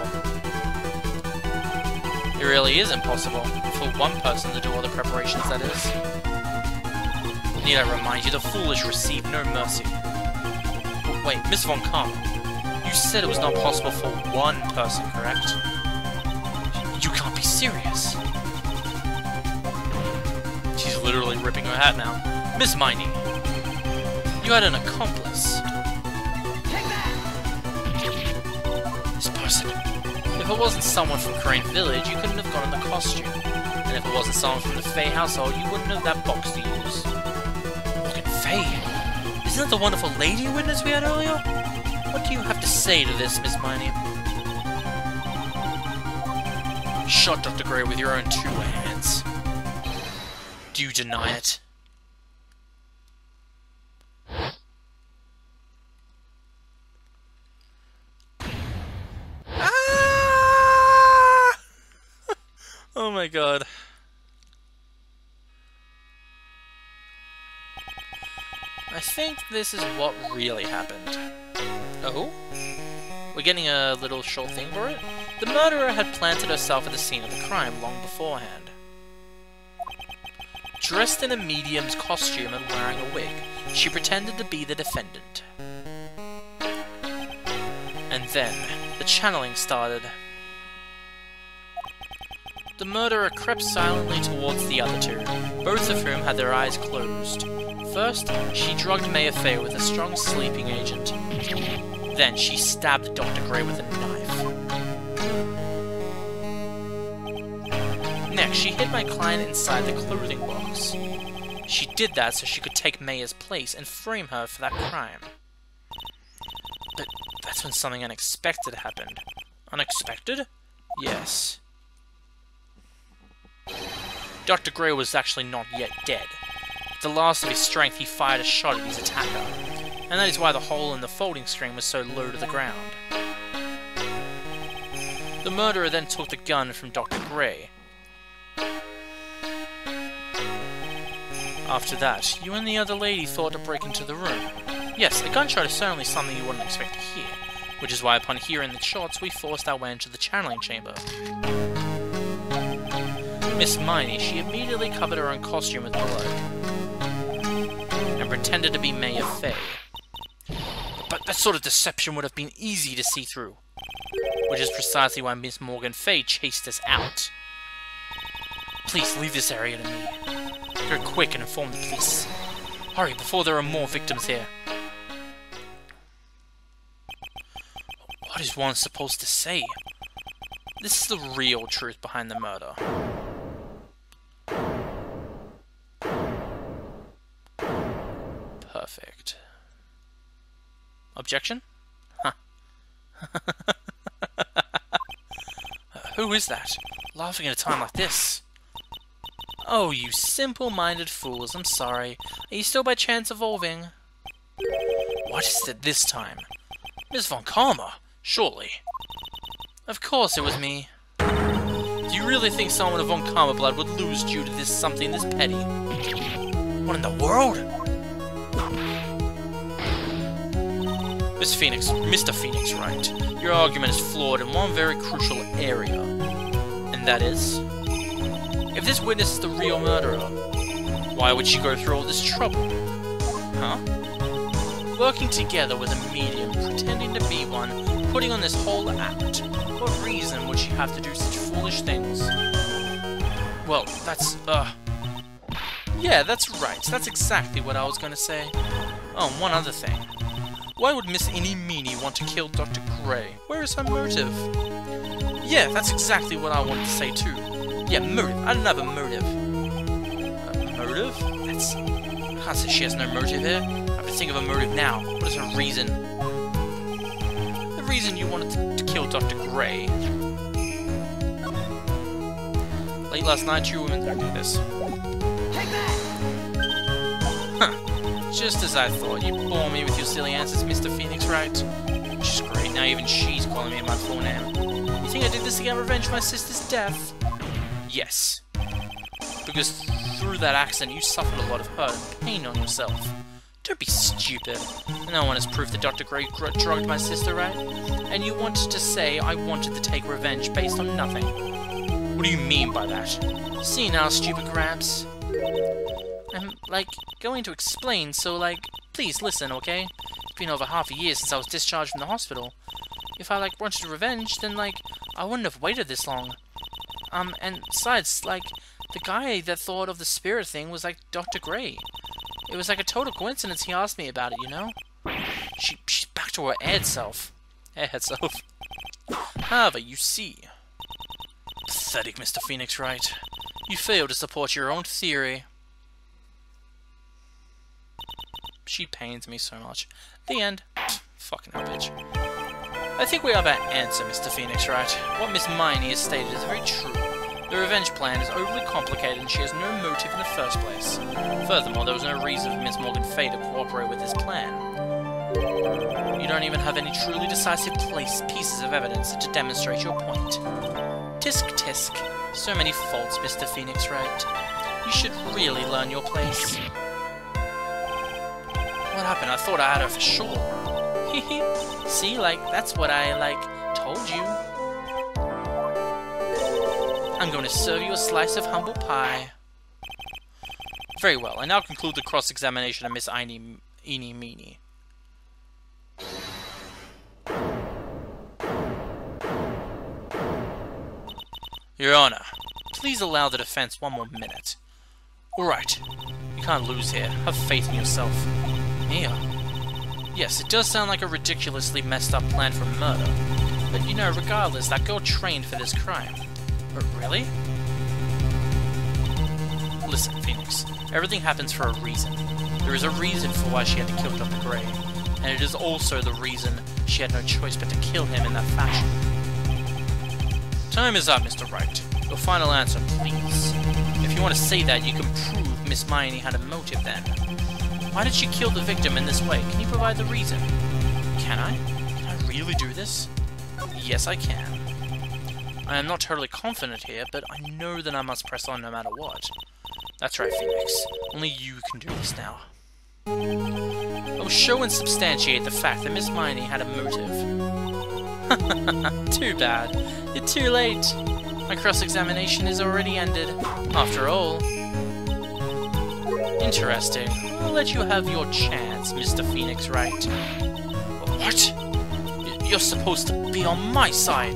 It really is impossible for one person to do all the preparations, that is. Need I remind you, the foolish receive no mercy. Oh, wait, Miss Von Kamm, you said it was not possible for one person, correct? You can't be serious. She's literally ripping her hat now. Miss Miney, you had an accomplice. Take that! This person. If it wasn't someone from Crane Village, you couldn't have gotten the costume. And if it wasn't someone from the Fey household, you wouldn't have that box to use. Morgan Fey? Isn't that the wonderful lady witness we had earlier? What do you have to say to this, Miss Miney? You shot Doctor Gray with your own two hands. Do you deny it? Oh my god. I think this is what really happened. Oh? We're getting a little short thing for it? The murderer had planted herself at the scene of the crime long beforehand. Dressed in a medium's costume and wearing a wig, she pretended to be the defendant. And then, the channeling started. The murderer crept silently towards the other two, both of whom had their eyes closed. First, she drugged Maya Fey with a strong sleeping agent. Then she stabbed Doctor Gray with a knife. Next, she hid my client inside the clothing box. She did that so she could take Maya's place and frame her for that crime. But that's when something unexpected happened. Unexpected? Yes. Doctor Gray was actually not yet dead. At the last of his strength, he fired a shot at his attacker, and that is why the hole in the folding screen was so low to the ground. The murderer then took the gun from Doctor Gray. After that, you and the other lady thought to break into the room. Yes, a gunshot is certainly something you wouldn't expect to hear, which is why upon hearing the shots, we forced our way into the channeling chamber. Miss Miney, she immediately covered her own costume with blood, and pretended to be Maya Fey. But that sort of deception would have been easy to see through, which is precisely why Miss Morgan Fey chased us out. Please leave this area to me. Go quick and inform the police. Hurry, before there are more victims here. What is one supposed to say? This is the real truth behind the murder. Perfect. Objection? Huh. uh, who is that? Laughing at a time like this? Oh, you simple-minded fools, I'm sorry. Are you still by chance evolving? What is it this time? Miss Von Karma, surely. Of course it was me. Do you really think someone of Von Karma blood would lose due to this something this petty? What in the world? Miss Phoenix, Mister Phoenix Wright, your argument is flawed in one very crucial area. And that is? If this witness is the real murderer, why would she go through all this trouble? Huh? Working together with a medium, pretending to be one, putting on this whole act. What reason would she have to do such foolish things? Well, that's, uh... yeah, that's right. That's exactly what I was gonna say. Oh, and one other thing. Why would Miss Eeny Meeny want to kill Doctor Gray? Where is her motive? Yeah, that's exactly what I wanted to say too. Yeah, motive. I don't have a motive. A motive? That's... I can't say she has no motive here. I have to think of a motive now. What is her reason? The reason you wanted to, to kill Doctor Gray. Late last night, two women told me this. Take that! Huh. Just as I thought. You bore me with your silly answers, Mister Phoenix Wright. Which is great. Now even she's calling me my full name. You think I did this to get revenge for my sister's death? Yes. Because through that accident, you suffered a lot of hurt and pain on yourself. Don't be stupid. No one has proof that Doctor Gray drugged my sister, right? And you wanted to say I wanted to take revenge based on nothing. What do you mean by that? See now, stupid Grabs. I'm, like, going to explain, so, like, please listen, okay? It's been over half a year since I was discharged from the hospital. If I, like, wanted revenge, then, like, I wouldn't have waited this long. Um, and besides, like, the guy that thought of the spirit thing was, like, Doctor Gray. It was, like, a total coincidence he asked me about it, you know? She, she's back to her aired self. Aired self. However, you see... Pathetic, Mister Phoenix Wright. You failed to support your own theory. She pains me so much. The end. Fucking hell, bitch. I think we have our answer, Mister Phoenix Wright. What Miss Miney has stated is very true. The revenge plan is overly complicated and she has no motive in the first place. Furthermore, there was no reason for Miss Morgan Fey to cooperate with this plan. You don't even have any truly decisive place pieces of evidence to demonstrate your point. Tisk tisk. So many faults, Mister Phoenix Wright. You should really learn your place. What happened? I thought I had her for sure. See, like, that's what I, like, told you. I'm going to serve you a slice of humble pie. Very well, I now conclude the cross-examination of Miss Eeny Meeny. Your Honor, please allow the defense one more minute. Alright, you can't lose here. Have faith in yourself. Mia, Yes, it does sound like a ridiculously messed up plan for murder. But you know, regardless, that girl trained for this crime. But really? Listen, Phoenix. Everything happens for a reason. There is a reason for why she had to kill Doctor Gray. And it is also the reason she had no choice but to kill him in that fashion. Time is up, Mister Wright. Your final answer, please. If you want to say that, you can prove Miss Miney had a motive then. Why did she kill the victim in this way? Can you provide the reason? Can I? Can I really do this? Yes, I can. I am not totally confident here, but I know that I must press on no matter what. That's right, Phoenix. Only you can do this now. I will show and substantiate the fact that Miss Miney had a motive. Too bad. You're too late. My cross-examination is already ended. After all... Interesting. I'll let you have your chance, Mister Phoenix Wright. What? You're supposed to be on my side.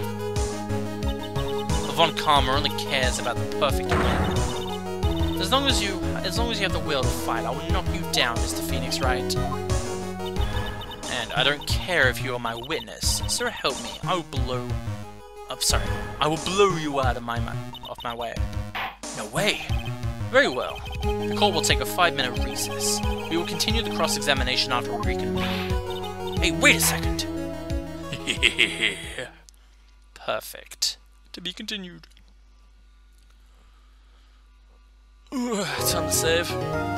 Von Karma only cares about the perfect win. As long as you, as long as you have the will to fight, I will knock you down, Mister Phoenix Wright. And I don't care if you are my witness. Sir, help me. I will blow. I'm sorry. I will blow you out of my off my way. No way. Very well. The court will take a five-minute recess. We will continue the cross-examination after we reconvene. Hey, wait a second. Perfect. To be continued. Ooh, time to save.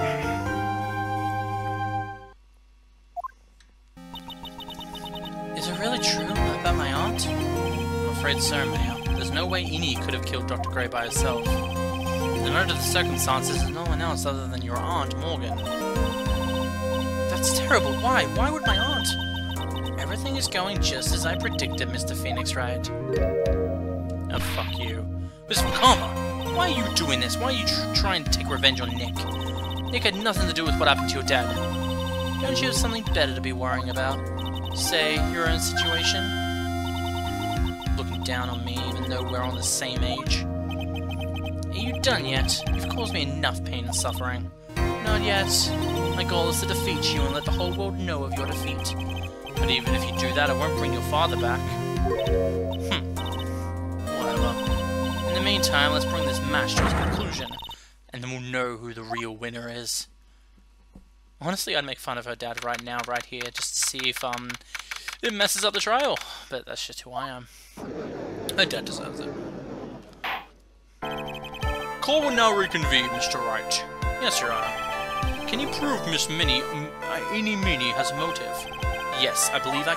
Is it really true about my aunt? I'm afraid so, Mayor. There's no way Innie could have killed Doctor Gray by herself. And under the circumstances, there's no one else other than your aunt, Morgan. That's terrible. Why? Why would my aunt? Everything is going just as I predicted, Mister Phoenix Wright. Oh, fuck you. Miss Karma, why are you doing this? Why are you tr trying to take revenge on Nick? Nick had nothing to do with what happened to your dad. Don't you have something better to be worrying about? Say, your own situation? Looking down on me, even though we're on the same age. Are you done yet? You've caused me enough pain and suffering. Not yet. My goal is to defeat you and let the whole world know of your defeat. But even if you do that, I won't bring your father back. Hmm. Whatever. In the meantime, let's bring this match to its conclusion, and then we'll know who the real winner is. Honestly, I'd make fun of her dad right now, right here, just to see if, um, it messes up the trial. But that's just who I am. Her dad deserves it. Court will now reconvene, Mister Wright. Yes, Your Honor. Can you prove Miss Minnie, uh, Eenie Meenie has motive? Yes, I believe I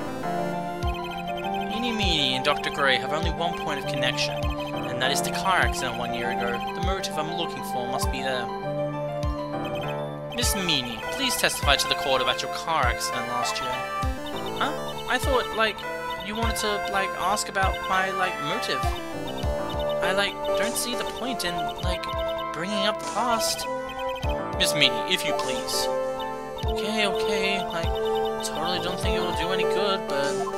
can. Eenie Meenie and Doctor Gray have only one point of connection, and that is the car accident one year ago. The motive I'm looking for must be there. Miss Meenie, please testify to the court about your car accident last year. Huh? I thought, like, you wanted to, like, ask about my, like, motive. I, like, don't see the point in, like, bringing up the past. Miss Meenie, if you please. Okay, okay, like, totally don't think it will do any good, but...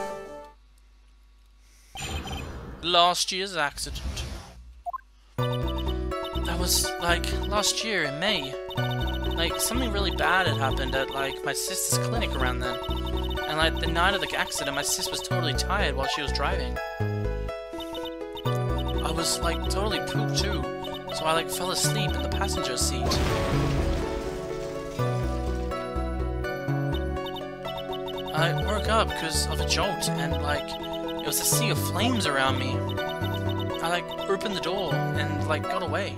Last year's accident. That was, like, last year in May. Like, something really bad had happened at, like, my sister's clinic around then. And, like, the night of the accident, my sis was totally tired while she was driving. I was, like, totally pooped too, so I, like, fell asleep in the passenger seat. I woke up because of a jolt, and, like, it was a sea of flames around me. I, like, opened the door and, like, got away.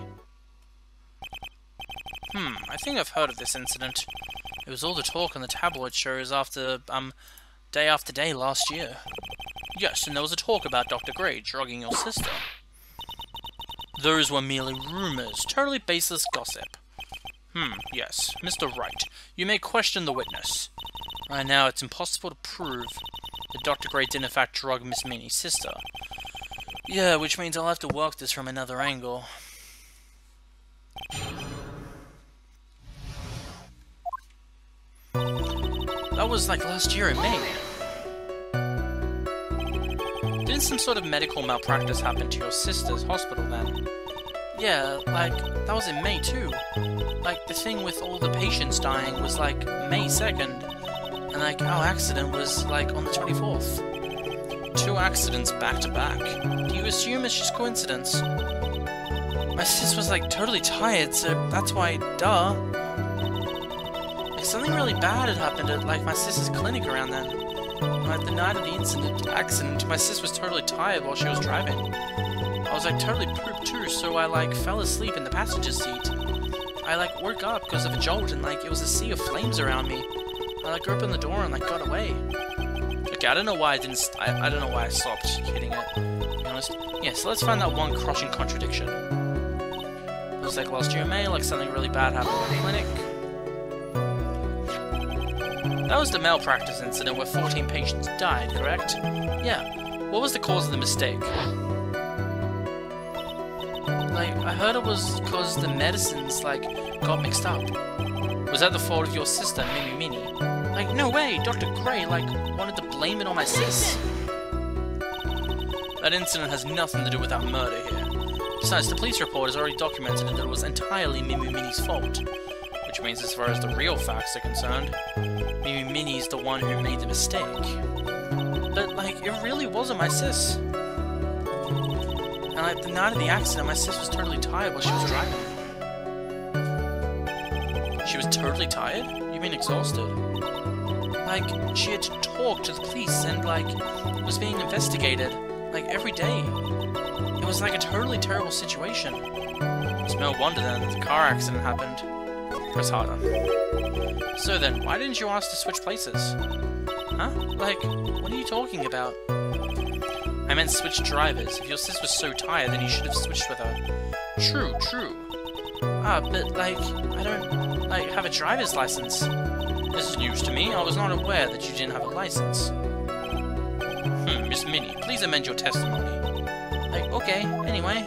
Hmm, I think I've heard of this incident. It was all the talk on the tabloid shows after, um, day after day last year. Yes, and there was a talk about Doctor Gray drugging your sister. Those were merely rumors, totally baseless gossip. Hmm, yes, Mister Wright, you may question the witness. Right now, it's impossible to prove that Doctor Gray did in fact drug Miss Minnie's sister. Yeah, which means I'll have to work this from another angle. That was like last year in May. Didn't some sort of medical malpractice happen to your sister's hospital then? Yeah, like, that was in May too. Like, the thing with all the patients dying was like May second. And like, our accident was like on the twenty-fourth. Two accidents back to back. Do you assume it's just coincidence? My sis was like totally tired, so that's why, duh. Like something really bad had happened at like my sister's clinic around then. Like the night of the incident, accident, my sis was totally tired while she was driving. I was like totally pooped too, so I like fell asleep in the passenger seat. I like woke up because of a jolt and like it was a sea of flames around me. I like opened the door and like got away. Okay, I don't know why I didn't. St I I don't know why I stopped hitting it. To be honest. Yeah, so let's find that one crushing contradiction. It was like last year in May, like something really bad happened at the clinic. That was the malpractice incident where fourteen patients died, correct? Yeah. What was the cause of the mistake? Like, I heard it was because the medicines, like, got mixed up. Was that the fault of your sister, Mimi Mini? Like, no way! Doctor Gray, like, wanted to blame it on my sis. That incident has nothing to do with that murder here. Besides, the police report has already documented that it was entirely Mimi Mini's fault. Which means, as far as the real facts are concerned, Mimi Mini's the one who made the mistake. But, like, it really wasn't my sis. And, like, the night of the accident, my sis was totally tired while she was driving. She was totally tired? You mean exhausted? Like, she had to talk to the police and, like, was being investigated, like, every day. It was, like, a totally terrible situation. It's no wonder, then, that the car accident happened. Press harder. So then, why didn't you ask to switch places? Huh? Like, what are you talking about? I meant switch drivers. If your sis was so tired, then you should have switched with her. True, true. Ah, but, like, I don't, like, have a driver's license. This is news to me. I was not aware that you didn't have a license. Hmm, Miss Minnie, please amend your testimony. Like, okay, anyway.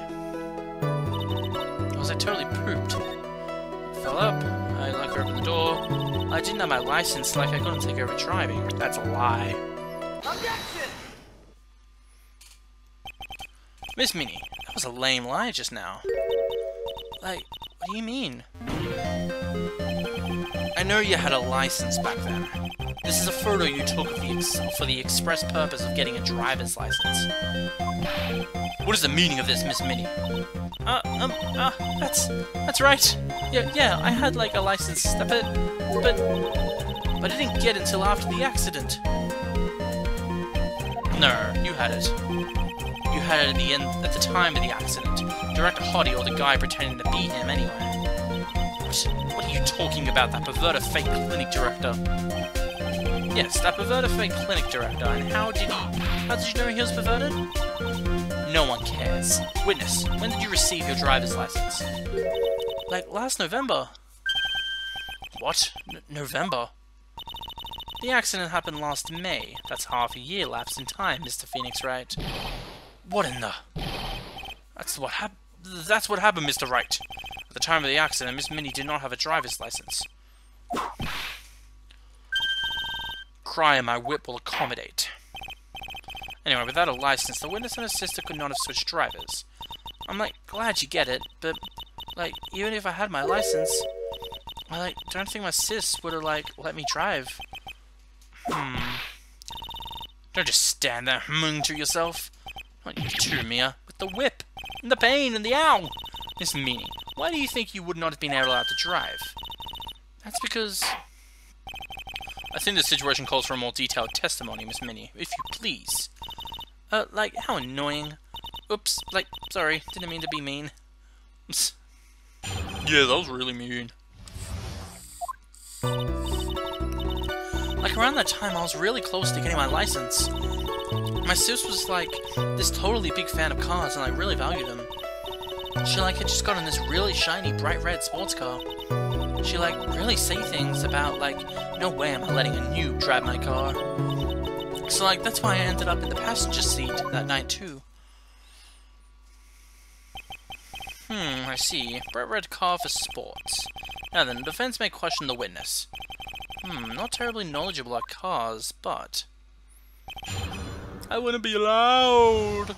I was, like, totally pooped. Fell up, I like opened the door. I didn't have my license, like I couldn't take over driving. That's a lie. Objection! Miss Minnie, that was a lame lie just now. Like, what do you mean? I know you had a license back then. This is a photo you took of the ex for the express purpose of getting a driver's license. What is the meaning of this, Miss Minnie? Uh, um, uh, that's, that's right. Yeah, yeah, I had, like, a license, but, but, but I didn't get it until after the accident. No, you had it. You had it at the end, at the time of the accident. Director Hottie or the guy pretending to be him, anyway. What, what are you talking about, that perverted fake clinic director? Yes, that perverted fake clinic director, and how did you, how did you know he was perverted? No one cares. Witness, when did you receive your driver's license? Like, last November. What? N November? The accident happened last May. That's half a year lapse in time, Mister Phoenix Wright. What in the... That's what hap- That's what happened, Mister Wright. At the time of the accident, Miss Minnie did not have a driver's license. Cry and my whip will accommodate. Anyway, without a license, the witness and her sister could not have switched drivers. I'm, like, glad you get it, but, like, even if I had my license, I, like, don't think my sis would have, like, let me drive. Hmm. Don't just stand there humming to yourself. Not you too, Mia. With the whip, and the pain, and the ow! Miss Minnie, why do you think you would not have been allowed to drive? That's because... I think the situation calls for a more detailed testimony, Miss Minnie, if you please. Uh, like, how annoying. Oops, like, sorry, didn't mean to be mean. Yeah, that was really mean. Like, around that time, I was really close to getting my license. My sis was, like, this totally big fan of cars, and I really valued them. She, like, had just gotten this really shiny, bright red sports car. She, like, really say things about, like, no way am I letting a noob drive my car. So, like, that's why I ended up in the passenger seat that night, too. Hmm, I see. Bright red car for sports. Now then, the defense may question the witness. Hmm, not terribly knowledgeable about cars, but... I wouldn't be allowed!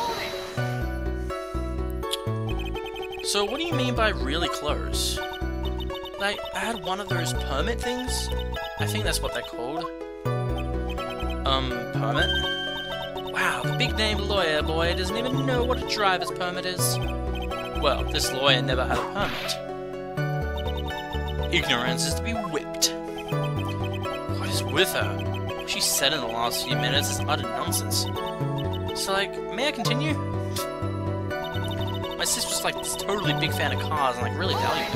So what do you mean by really close? Like, I had one of those permit things. I think that's what they're called. Um, permit? Wow, the big-name lawyer boy doesn't even know what a driver's permit is. Well, this lawyer never had a permit. Ignorance is to be whipped. What is with her? What she said in the last few minutes is utter nonsense. So, like, may I continue? My sister's like this totally big fan of cars and like really valued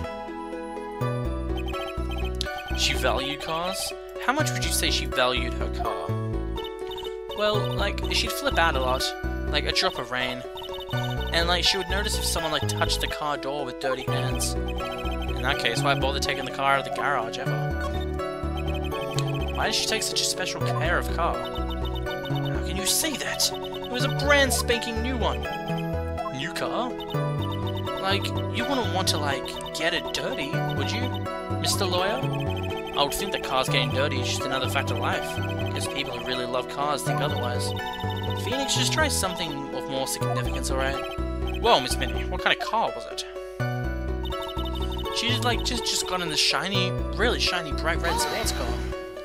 them. She valued cars? How much would you say she valued her car? Well, like, she'd flip out a lot, like a drop of rain. And like, she would notice if someone like touched the car door with dirty hands. In that case, why bother taking the car out of the garage ever? Why did she take such a special care of car? How can you say that? It was a brand spanking new one. New car? Like, you wouldn't want to, like, get it dirty, would you, Mister Lawyer? I would think that cars getting dirty is just another fact of life. Because people who really love cars think otherwise. Phoenix, just try something of more significance, alright? Whoa, Miss Minnie, what kind of car was it? She just, like, just, just got in this shiny, really shiny, bright red sports car.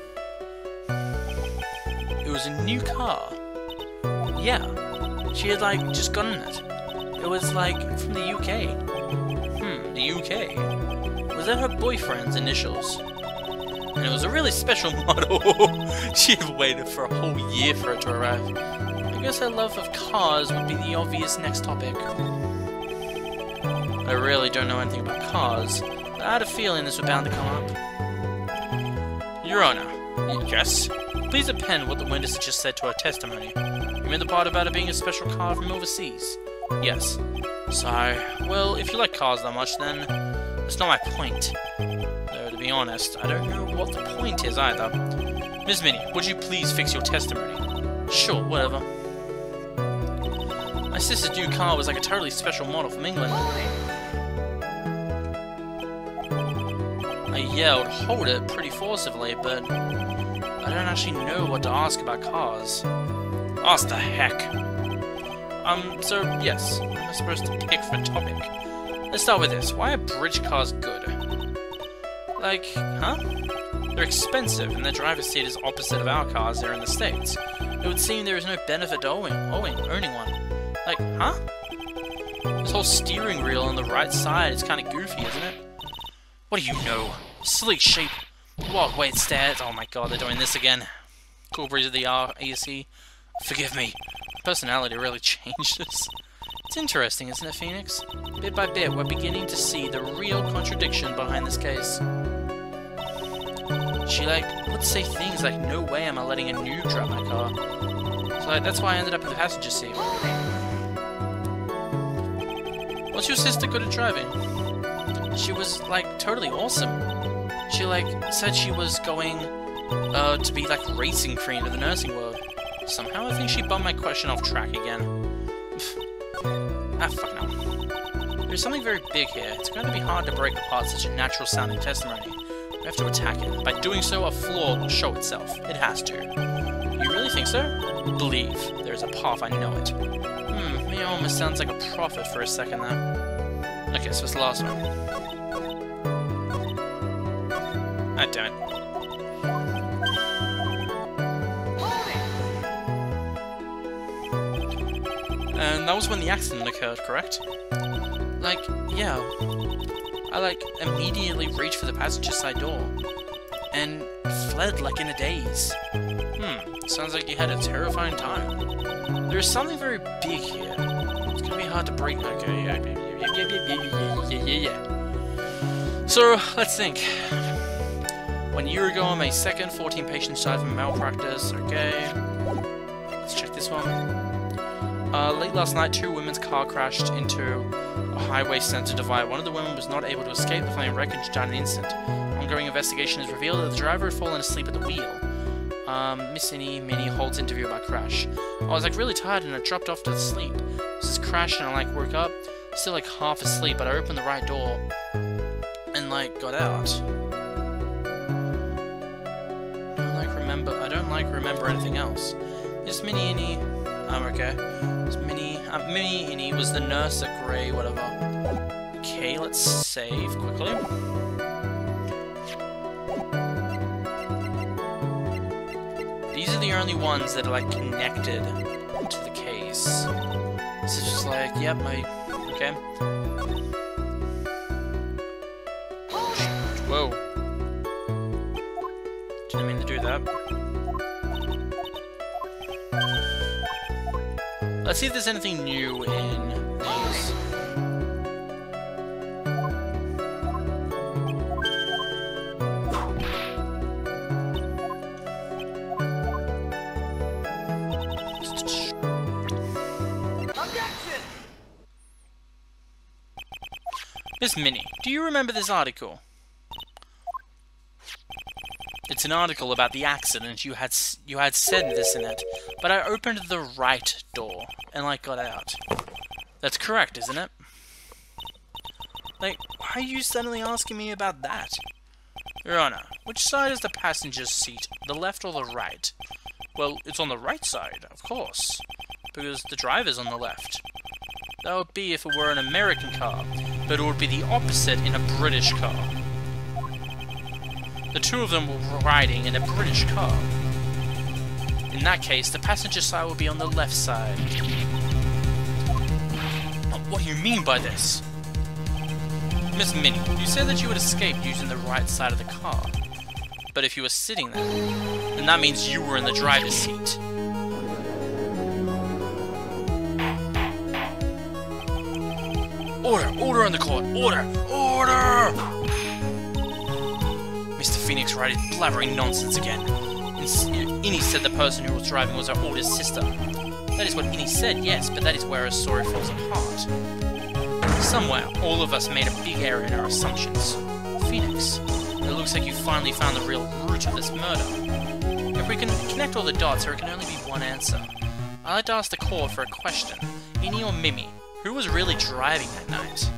It was a new car. Yeah. She had, like, just gotten it. It was, like, from the U K. Hmm, the U K. Was that her boyfriend's initials? And it was a really special model. She had waited for a whole year for it to arrive. I guess her love of cars would be the obvious next topic. I really don't know anything about cars, but I had a feeling this was bound to come up. Your Honor. Yes? Please append what the witness just said to her testimony. You mean the part about it being a special car from overseas? Yes. So, well, if you like cars that much, then that's not my point. Though, to be honest, I don't know what the point is either. Miss Minnie, would you please fix your testimony? Sure, whatever. My sister's new car was like a totally special model from England. I yelled, hold it, pretty forcibly, but I don't actually know what to ask about cars. Ask the heck. Um, so, yes, I'm supposed to pick for a topic. Let's start with this. Why are bridge cars good? Like, huh? They're expensive, and their driver's seat is opposite of our cars here in the States. It would seem there is no benefit to owning, owning, owning one. Like, huh? This whole steering wheel on the right side is kind of goofy, isn't it? What do you know? Sleek sheep. Walk, wait, stairs. Oh my god, they're doing this again. Cool breeze of the R A C. Forgive me. Personality really changed this. It's interesting, isn't it, Phoenix? Bit by bit, we're beginning to see the real contradiction behind this case. She, like, would say things like, no way am I letting a noob drive my car. So, like, that's why I ended up in the passenger seat. What's your sister good at driving? She was, like, totally awesome. She, like, said she was going, uh, to be, like, racing queen of the nursing world. Somehow I think she bumped my question off track again. Ah, fuck no. There's something very big here. It's going to be hard to break apart such a natural-sounding testimony. We have to attack it. By doing so, a flaw will show itself. It has to. You really think so? Believe. There's a path, I know it. Hmm, me almost sounds like a prophet for a second there. Okay, so it's the last one. Ah, damn it. And that was when the accident occurred, correct? Like, yeah. I, like, immediately reached for the passenger side door. And fled, like, in a daze. Hmm, sounds like you had a terrifying time. There's something very big here. It's gonna be hard to break. Okay, yeah, yeah, yeah, yeah, yeah, yeah, yeah, yeah, yeah. So, let's think. One year ago, I made second, fourteen patients died from malpractice. Okay. Let's check this one. Uh, late last night, two women's car crashed into a highway center divide. One of the women was not able to escape the flaming wreckage died in an instant. Ongoing investigation has revealed that the driver had fallen asleep at the wheel. Um, Miss Minnie, Minnie holds interview about crash. I was like really tired and I dropped off to sleep. This is crashed and I like woke up, still like half asleep, but I opened the right door and like got out. I don't like remember. I don't like remember anything else. Miss Minnie, Minnie. Um, okay. Miss Minnie, uh, Minnie, Minnie was the nurse at Grey, whatever. Okay, let's save quickly. the only ones that are like connected to the case. So it's just like, yep, I... okay. Whoa. Didn't mean to do that. Let's see if there's anything new in these. Miss Minnie, do you remember this article? It's an article about the accident. You had s you had said this in it, but I opened the right door and I got out. That's correct, isn't it? Like, why are you suddenly asking me about that? Your Honor, which side is the passenger's seat, the left or the right? Well, it's on the right side, of course, because the driver's on the left. That would be if it were an American car, but it would be the opposite in a British car. The two of them were riding in a British car. In that case, the passenger side would be on the left side. What do you mean by this? Miss Minnie, you said that you had escaped using the right side of the car. But if you were sitting there, then that means you were in the driver's seat. Order! Order in the court! Order! Order! Mister Phoenix Wright is blabbering nonsense again. Innie said the person who was driving was our oldest sister. That is what Innie said, yes, but that is where her story falls apart. Somewhere, all of us made a big error in our assumptions. Phoenix, it looks like you finally found the real root of this murder. If we can connect all the dots, there can only be one answer. I'd like to ask the court for a question. Innie or Mimi? Who was really driving that night?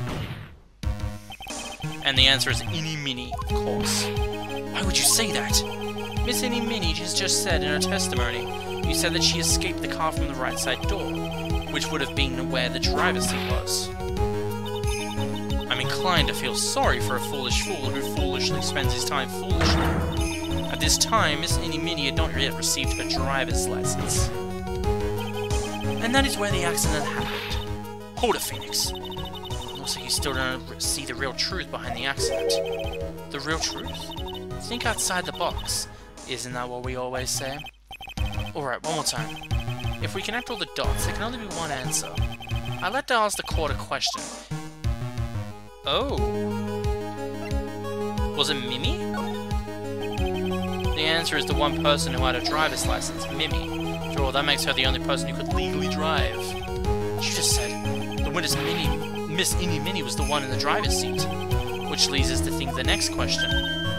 And the answer is Innie Minnie, of course. Why would you say that? Miss Innie Minnie just, just said in her testimony, you said that she escaped the car from the right side door, which would have been where the driver's seat was. I'm inclined to feel sorry for a foolish fool who foolishly spends his time foolishly. At this time, Miss Innie Minnie had not yet received her driver's license. And that is where the accident happened. Hold it, Phoenix. Looks like you still don't see the real truth behind the accident. The real truth? Think outside the box. Isn't that what we always say? Alright, one more time. If we connect all the dots, there can only be one answer. I'd like to ask the court a question. Oh. Was it Mimi? The answer is the one person who had a driver's license, Mimi. After all, that makes her the only person who could legally drive. She just said the witness Minnie, Miss Innie Minnie was the one in the driver's seat. Which leads us to think the next question.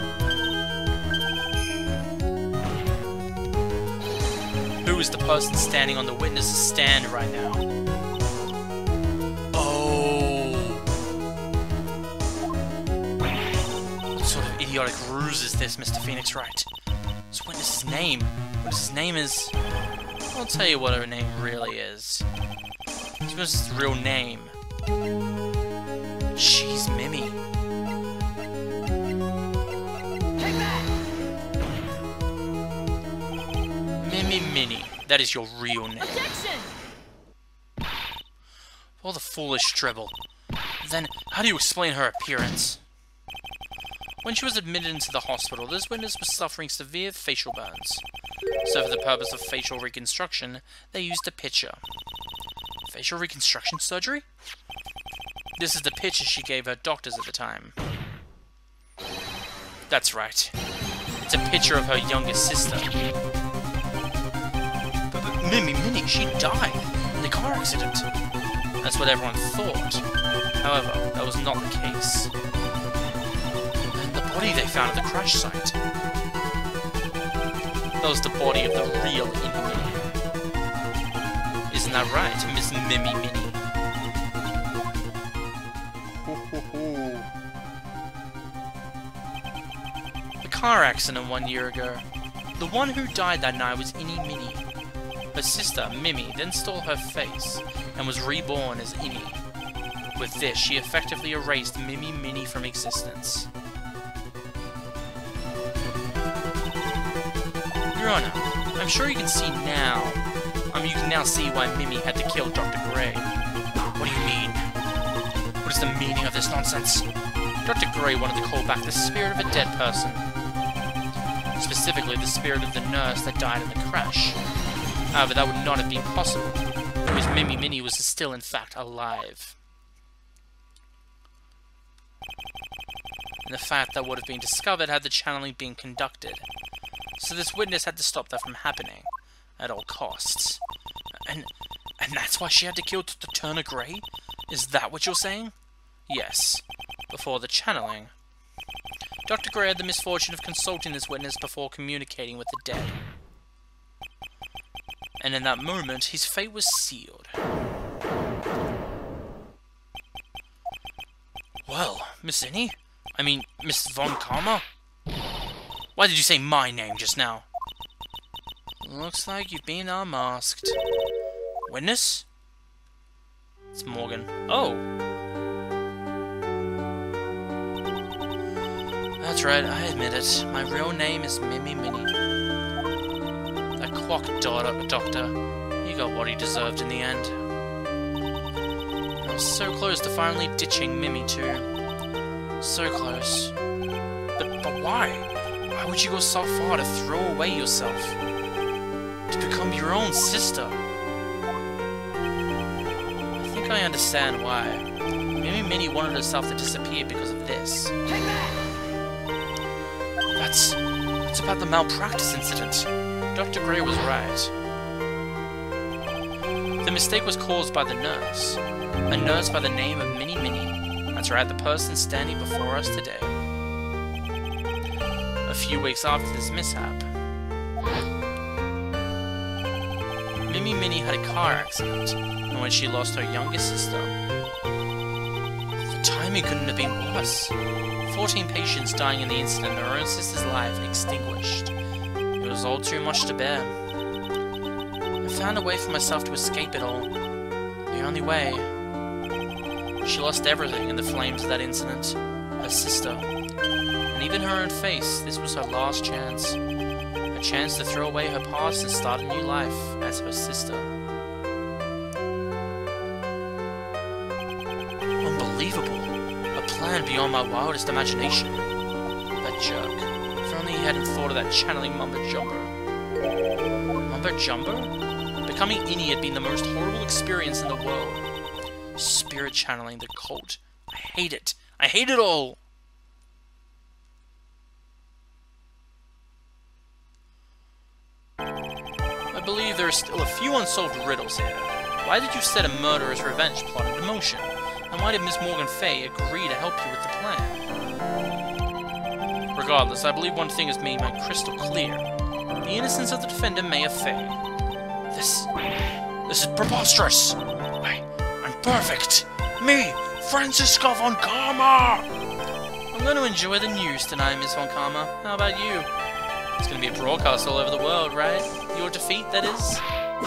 Who is the person standing on the witness's stand right now? Oh. What sort of idiotic ruse is this, Mister Phoenix Wright? This witness's name. Witness's name is... I'll tell you what her name really is. This witness's real name. She's Mimi. Take that! Mimi Minnie. That is your real name. Objection! All the foolish dribble. Then, how do you explain her appearance? When she was admitted into the hospital, this witness was suffering severe facial burns. So for the purpose of facial reconstruction, they used a picture. Facial reconstruction surgery? This is the picture she gave her doctors at the time. That's right. It's a picture of her youngest sister. But, but Mimi Minnie, she died in the car accident. That's what everyone thought. However, that was not the case. The body they found at the crash site. That was the body of the real Innie Minnie. Isn't that right, Miss Mimi Minnie? The car accident one year ago. The one who died that night was Innie Minnie. Her sister, Mimi, then stole her face and was reborn as Innie. With this, she effectively erased Mimi Minnie from existence. Your Honor, I'm sure you can see now. I mean, you can now see why Mimi had to kill Doctor Gray. What do you mean? What is the meaning of this nonsense? Doctor Gray wanted to call back the spirit of a dead person. Specifically, the spirit of the nurse that died in the crash. However, that would not have been possible, because Mimi Minnie was still, in fact, alive. And the fact that would have been discovered had the channeling been conducted. So this witness had to stop that from happening, at all costs. And and that's why she had to kill Doctor Turner Gray? Is that what you're saying? Yes, before the channeling. Doctor Gray had the misfortune of consulting this witness before communicating with the dead. And in that moment, his fate was sealed. Well, Miss Innie? I mean, Miss Von Karma? Why did you say my name just now? Looks like you've been unmasked. Witness? It's Morgan. Oh! That's right, I admit it. My real name is Mimi Minnie. That quack daughter, doctor, he got what he deserved in the end. I was so close to finally ditching Mimi too. So close. But, but why? Why would you go so far to throw away yourself? To become your own sister? I think I understand why. Mimi Minnie wanted herself to disappear because of this. Take that! That's... that's about the malpractice incident. Doctor Gray was right. The mistake was caused by the nurse. A nurse by the name of Minnie Minnie. That's right, the person standing before us today. A few weeks after this mishap, Mimi Minnie had a car accident, and when she lost her youngest sister, the timing couldn't have been worse. Fourteen patients dying in the incident, and her own sister's life extinguished. It was all too much to bear. I found a way for myself to escape it all. The only way. She lost everything in the flames of that incident. Her sister. And even her own face, this was her last chance. A chance to throw away her past and start a new life as her sister. Unbelievable. A plan beyond my wildest imagination. That jerk. If only he hadn't thought of that channeling mumbo-jumbo. Mumbo-jumbo? Becoming Innie had been the most horrible experience in the world. Spirit channeling, the cult. I hate it. I hate it all! I believe there are still a few unsolved riddles here. Why did you set a murderous revenge plot into motion? And why did Miss Morgan Fay agree to help you with the plan? Regardless, I believe one thing has made my crystal clear. The innocence of the defendant may have Fay. This... this is preposterous! I... I'm perfect! Me, Francisco Von Karma! I'm going to enjoy the news tonight, Miss Von Karma. How about you? It's going to be a broadcast all over the world, right? Your defeat, that is?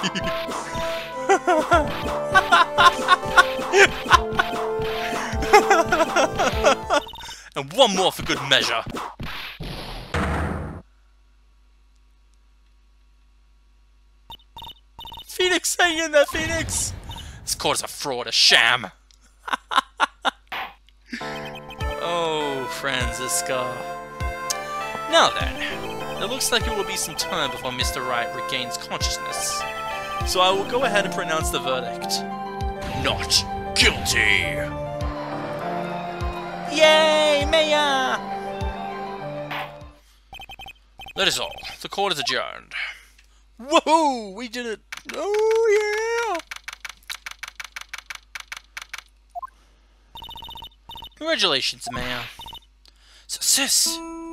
And one more for good measure. Phoenix, hang in there, Phoenix! This court is a fraud, a sham. Oh, Francisco. Now then, it looks like it will be some time before Mister Wright regains consciousness. So I will go ahead and pronounce the verdict. Not guilty! Yay, Mayor! That is all. The court is adjourned. Woohoo! We did it! Oh, yeah! Congratulations, Mayor. So, sis!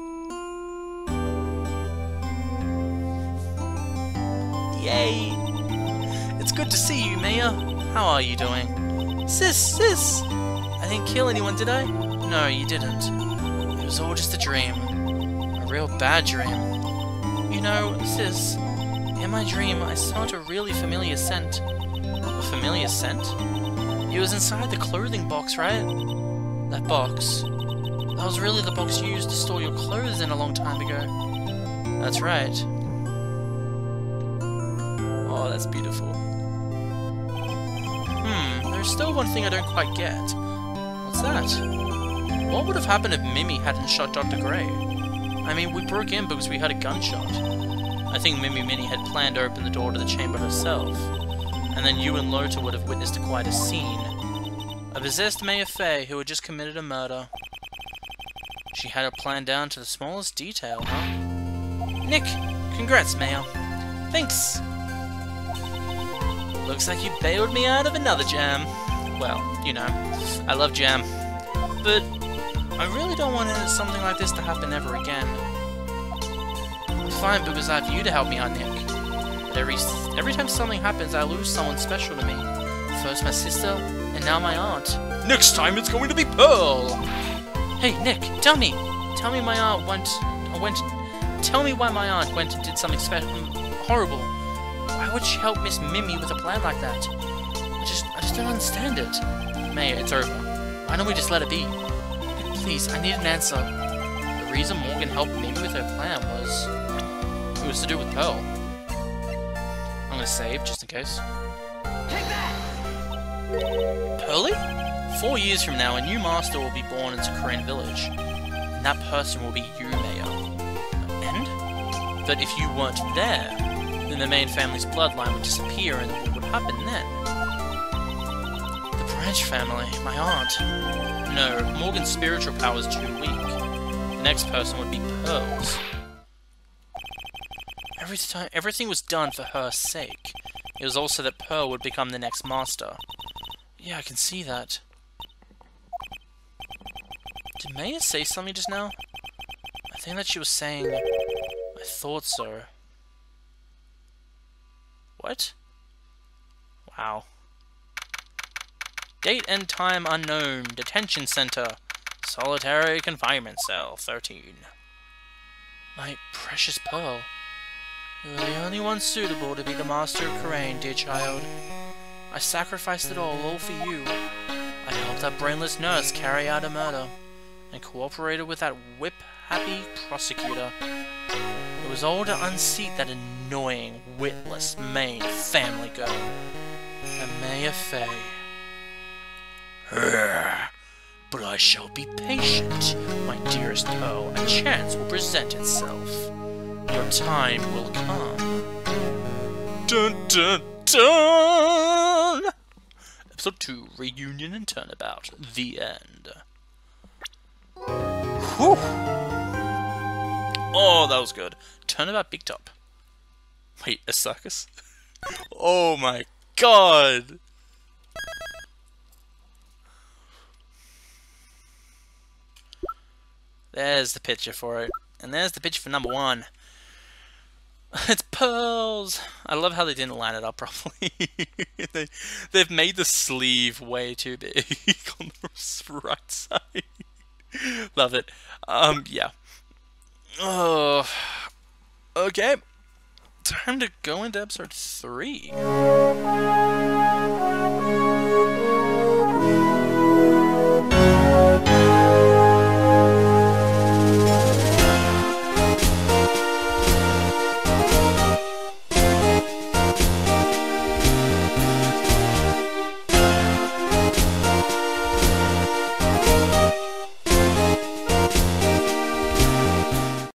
Yay! It's good to see you, Mayor. How are you doing? Sis, sis! I didn't kill anyone, did I? No, you didn't. It was all just a dream. A real bad dream. You know, sis, in my dream I smelled a really familiar scent. A familiar scent? It was inside the clothing box, right? That box. That was really the box you used to store your clothes in a long time ago. That's right. Oh, that's beautiful. Hmm, there's still one thing I don't quite get. What's that? What would have happened if Mimi hadn't shot Doctor Gray? I mean, we broke in because we heard a gunshot. I think Mimi Minnie had planned to open the door to the chamber herself, and then you and Lota would have witnessed quite a scene. A possessed Mayor Faye who had just committed a murder. She had it planned down to the smallest detail, huh? Nick! Congrats, Mayor. Thanks! Looks like you bailed me out of another jam. Well, you know, I love jam. But I really don't want something like this to happen ever again. I'm fine because I have you to help me out, Nick. But every, every time something happens, I lose someone special to me. First my sister, and now my aunt. Next time it's going to be Pearl! Hey, Nick, tell me! Tell me my aunt went... went... Tell me why my aunt went and did something special... horrible. Why would she help Miss Mimi with a plan like that? I just... I just don't understand it. Mayor, it's over. Why don't we just let it be? Please, I need an answer. The reason Morgan helped Mimi with her plan was... It was to do with Pearl. I'm gonna save, just in case. Take that! Pearly? Four years from now, a new master will be born into Korean Village. And that person will be you, Mayor. And? But if you weren't there, then the main family's bloodline would disappear, and what would happen then? The Branch family, my aunt. No, Morgan's spiritual power is too weak. The next person would be Pearl's. Every time, everything was done for her sake. It was also that Pearl would become the next master. Yeah, I can see that. Did Maya say something just now? I think that she was saying... I thought so. What? Wow. Date and time unknown. Detention center. Solitary confinement cell. thirteen. My precious Pearl. You are the only one suitable to be the master of Korean, dear child. I sacrificed it all, all for you. I helped that brainless nurse carry out a murder, and cooperated with that whip-happy prosecutor. It was all to unseat that annoying, witless main family girl, Amaya Faye. But I shall be patient, my dearest Pearl. A chance will present itself. Your time will come. Dun dun dun! Episode two, Reunion and Turnabout. The end. Whew! Oh, that was good. Turnabout Big Top. Wait, a circus? Oh my god! There's the picture for it. And there's the picture for number one. It's Pearls! I love how they didn't line it up properly. they, they've made the sleeve way too big on the right side. Love it. Um, yeah. Oh, okay. Time to go into episode three.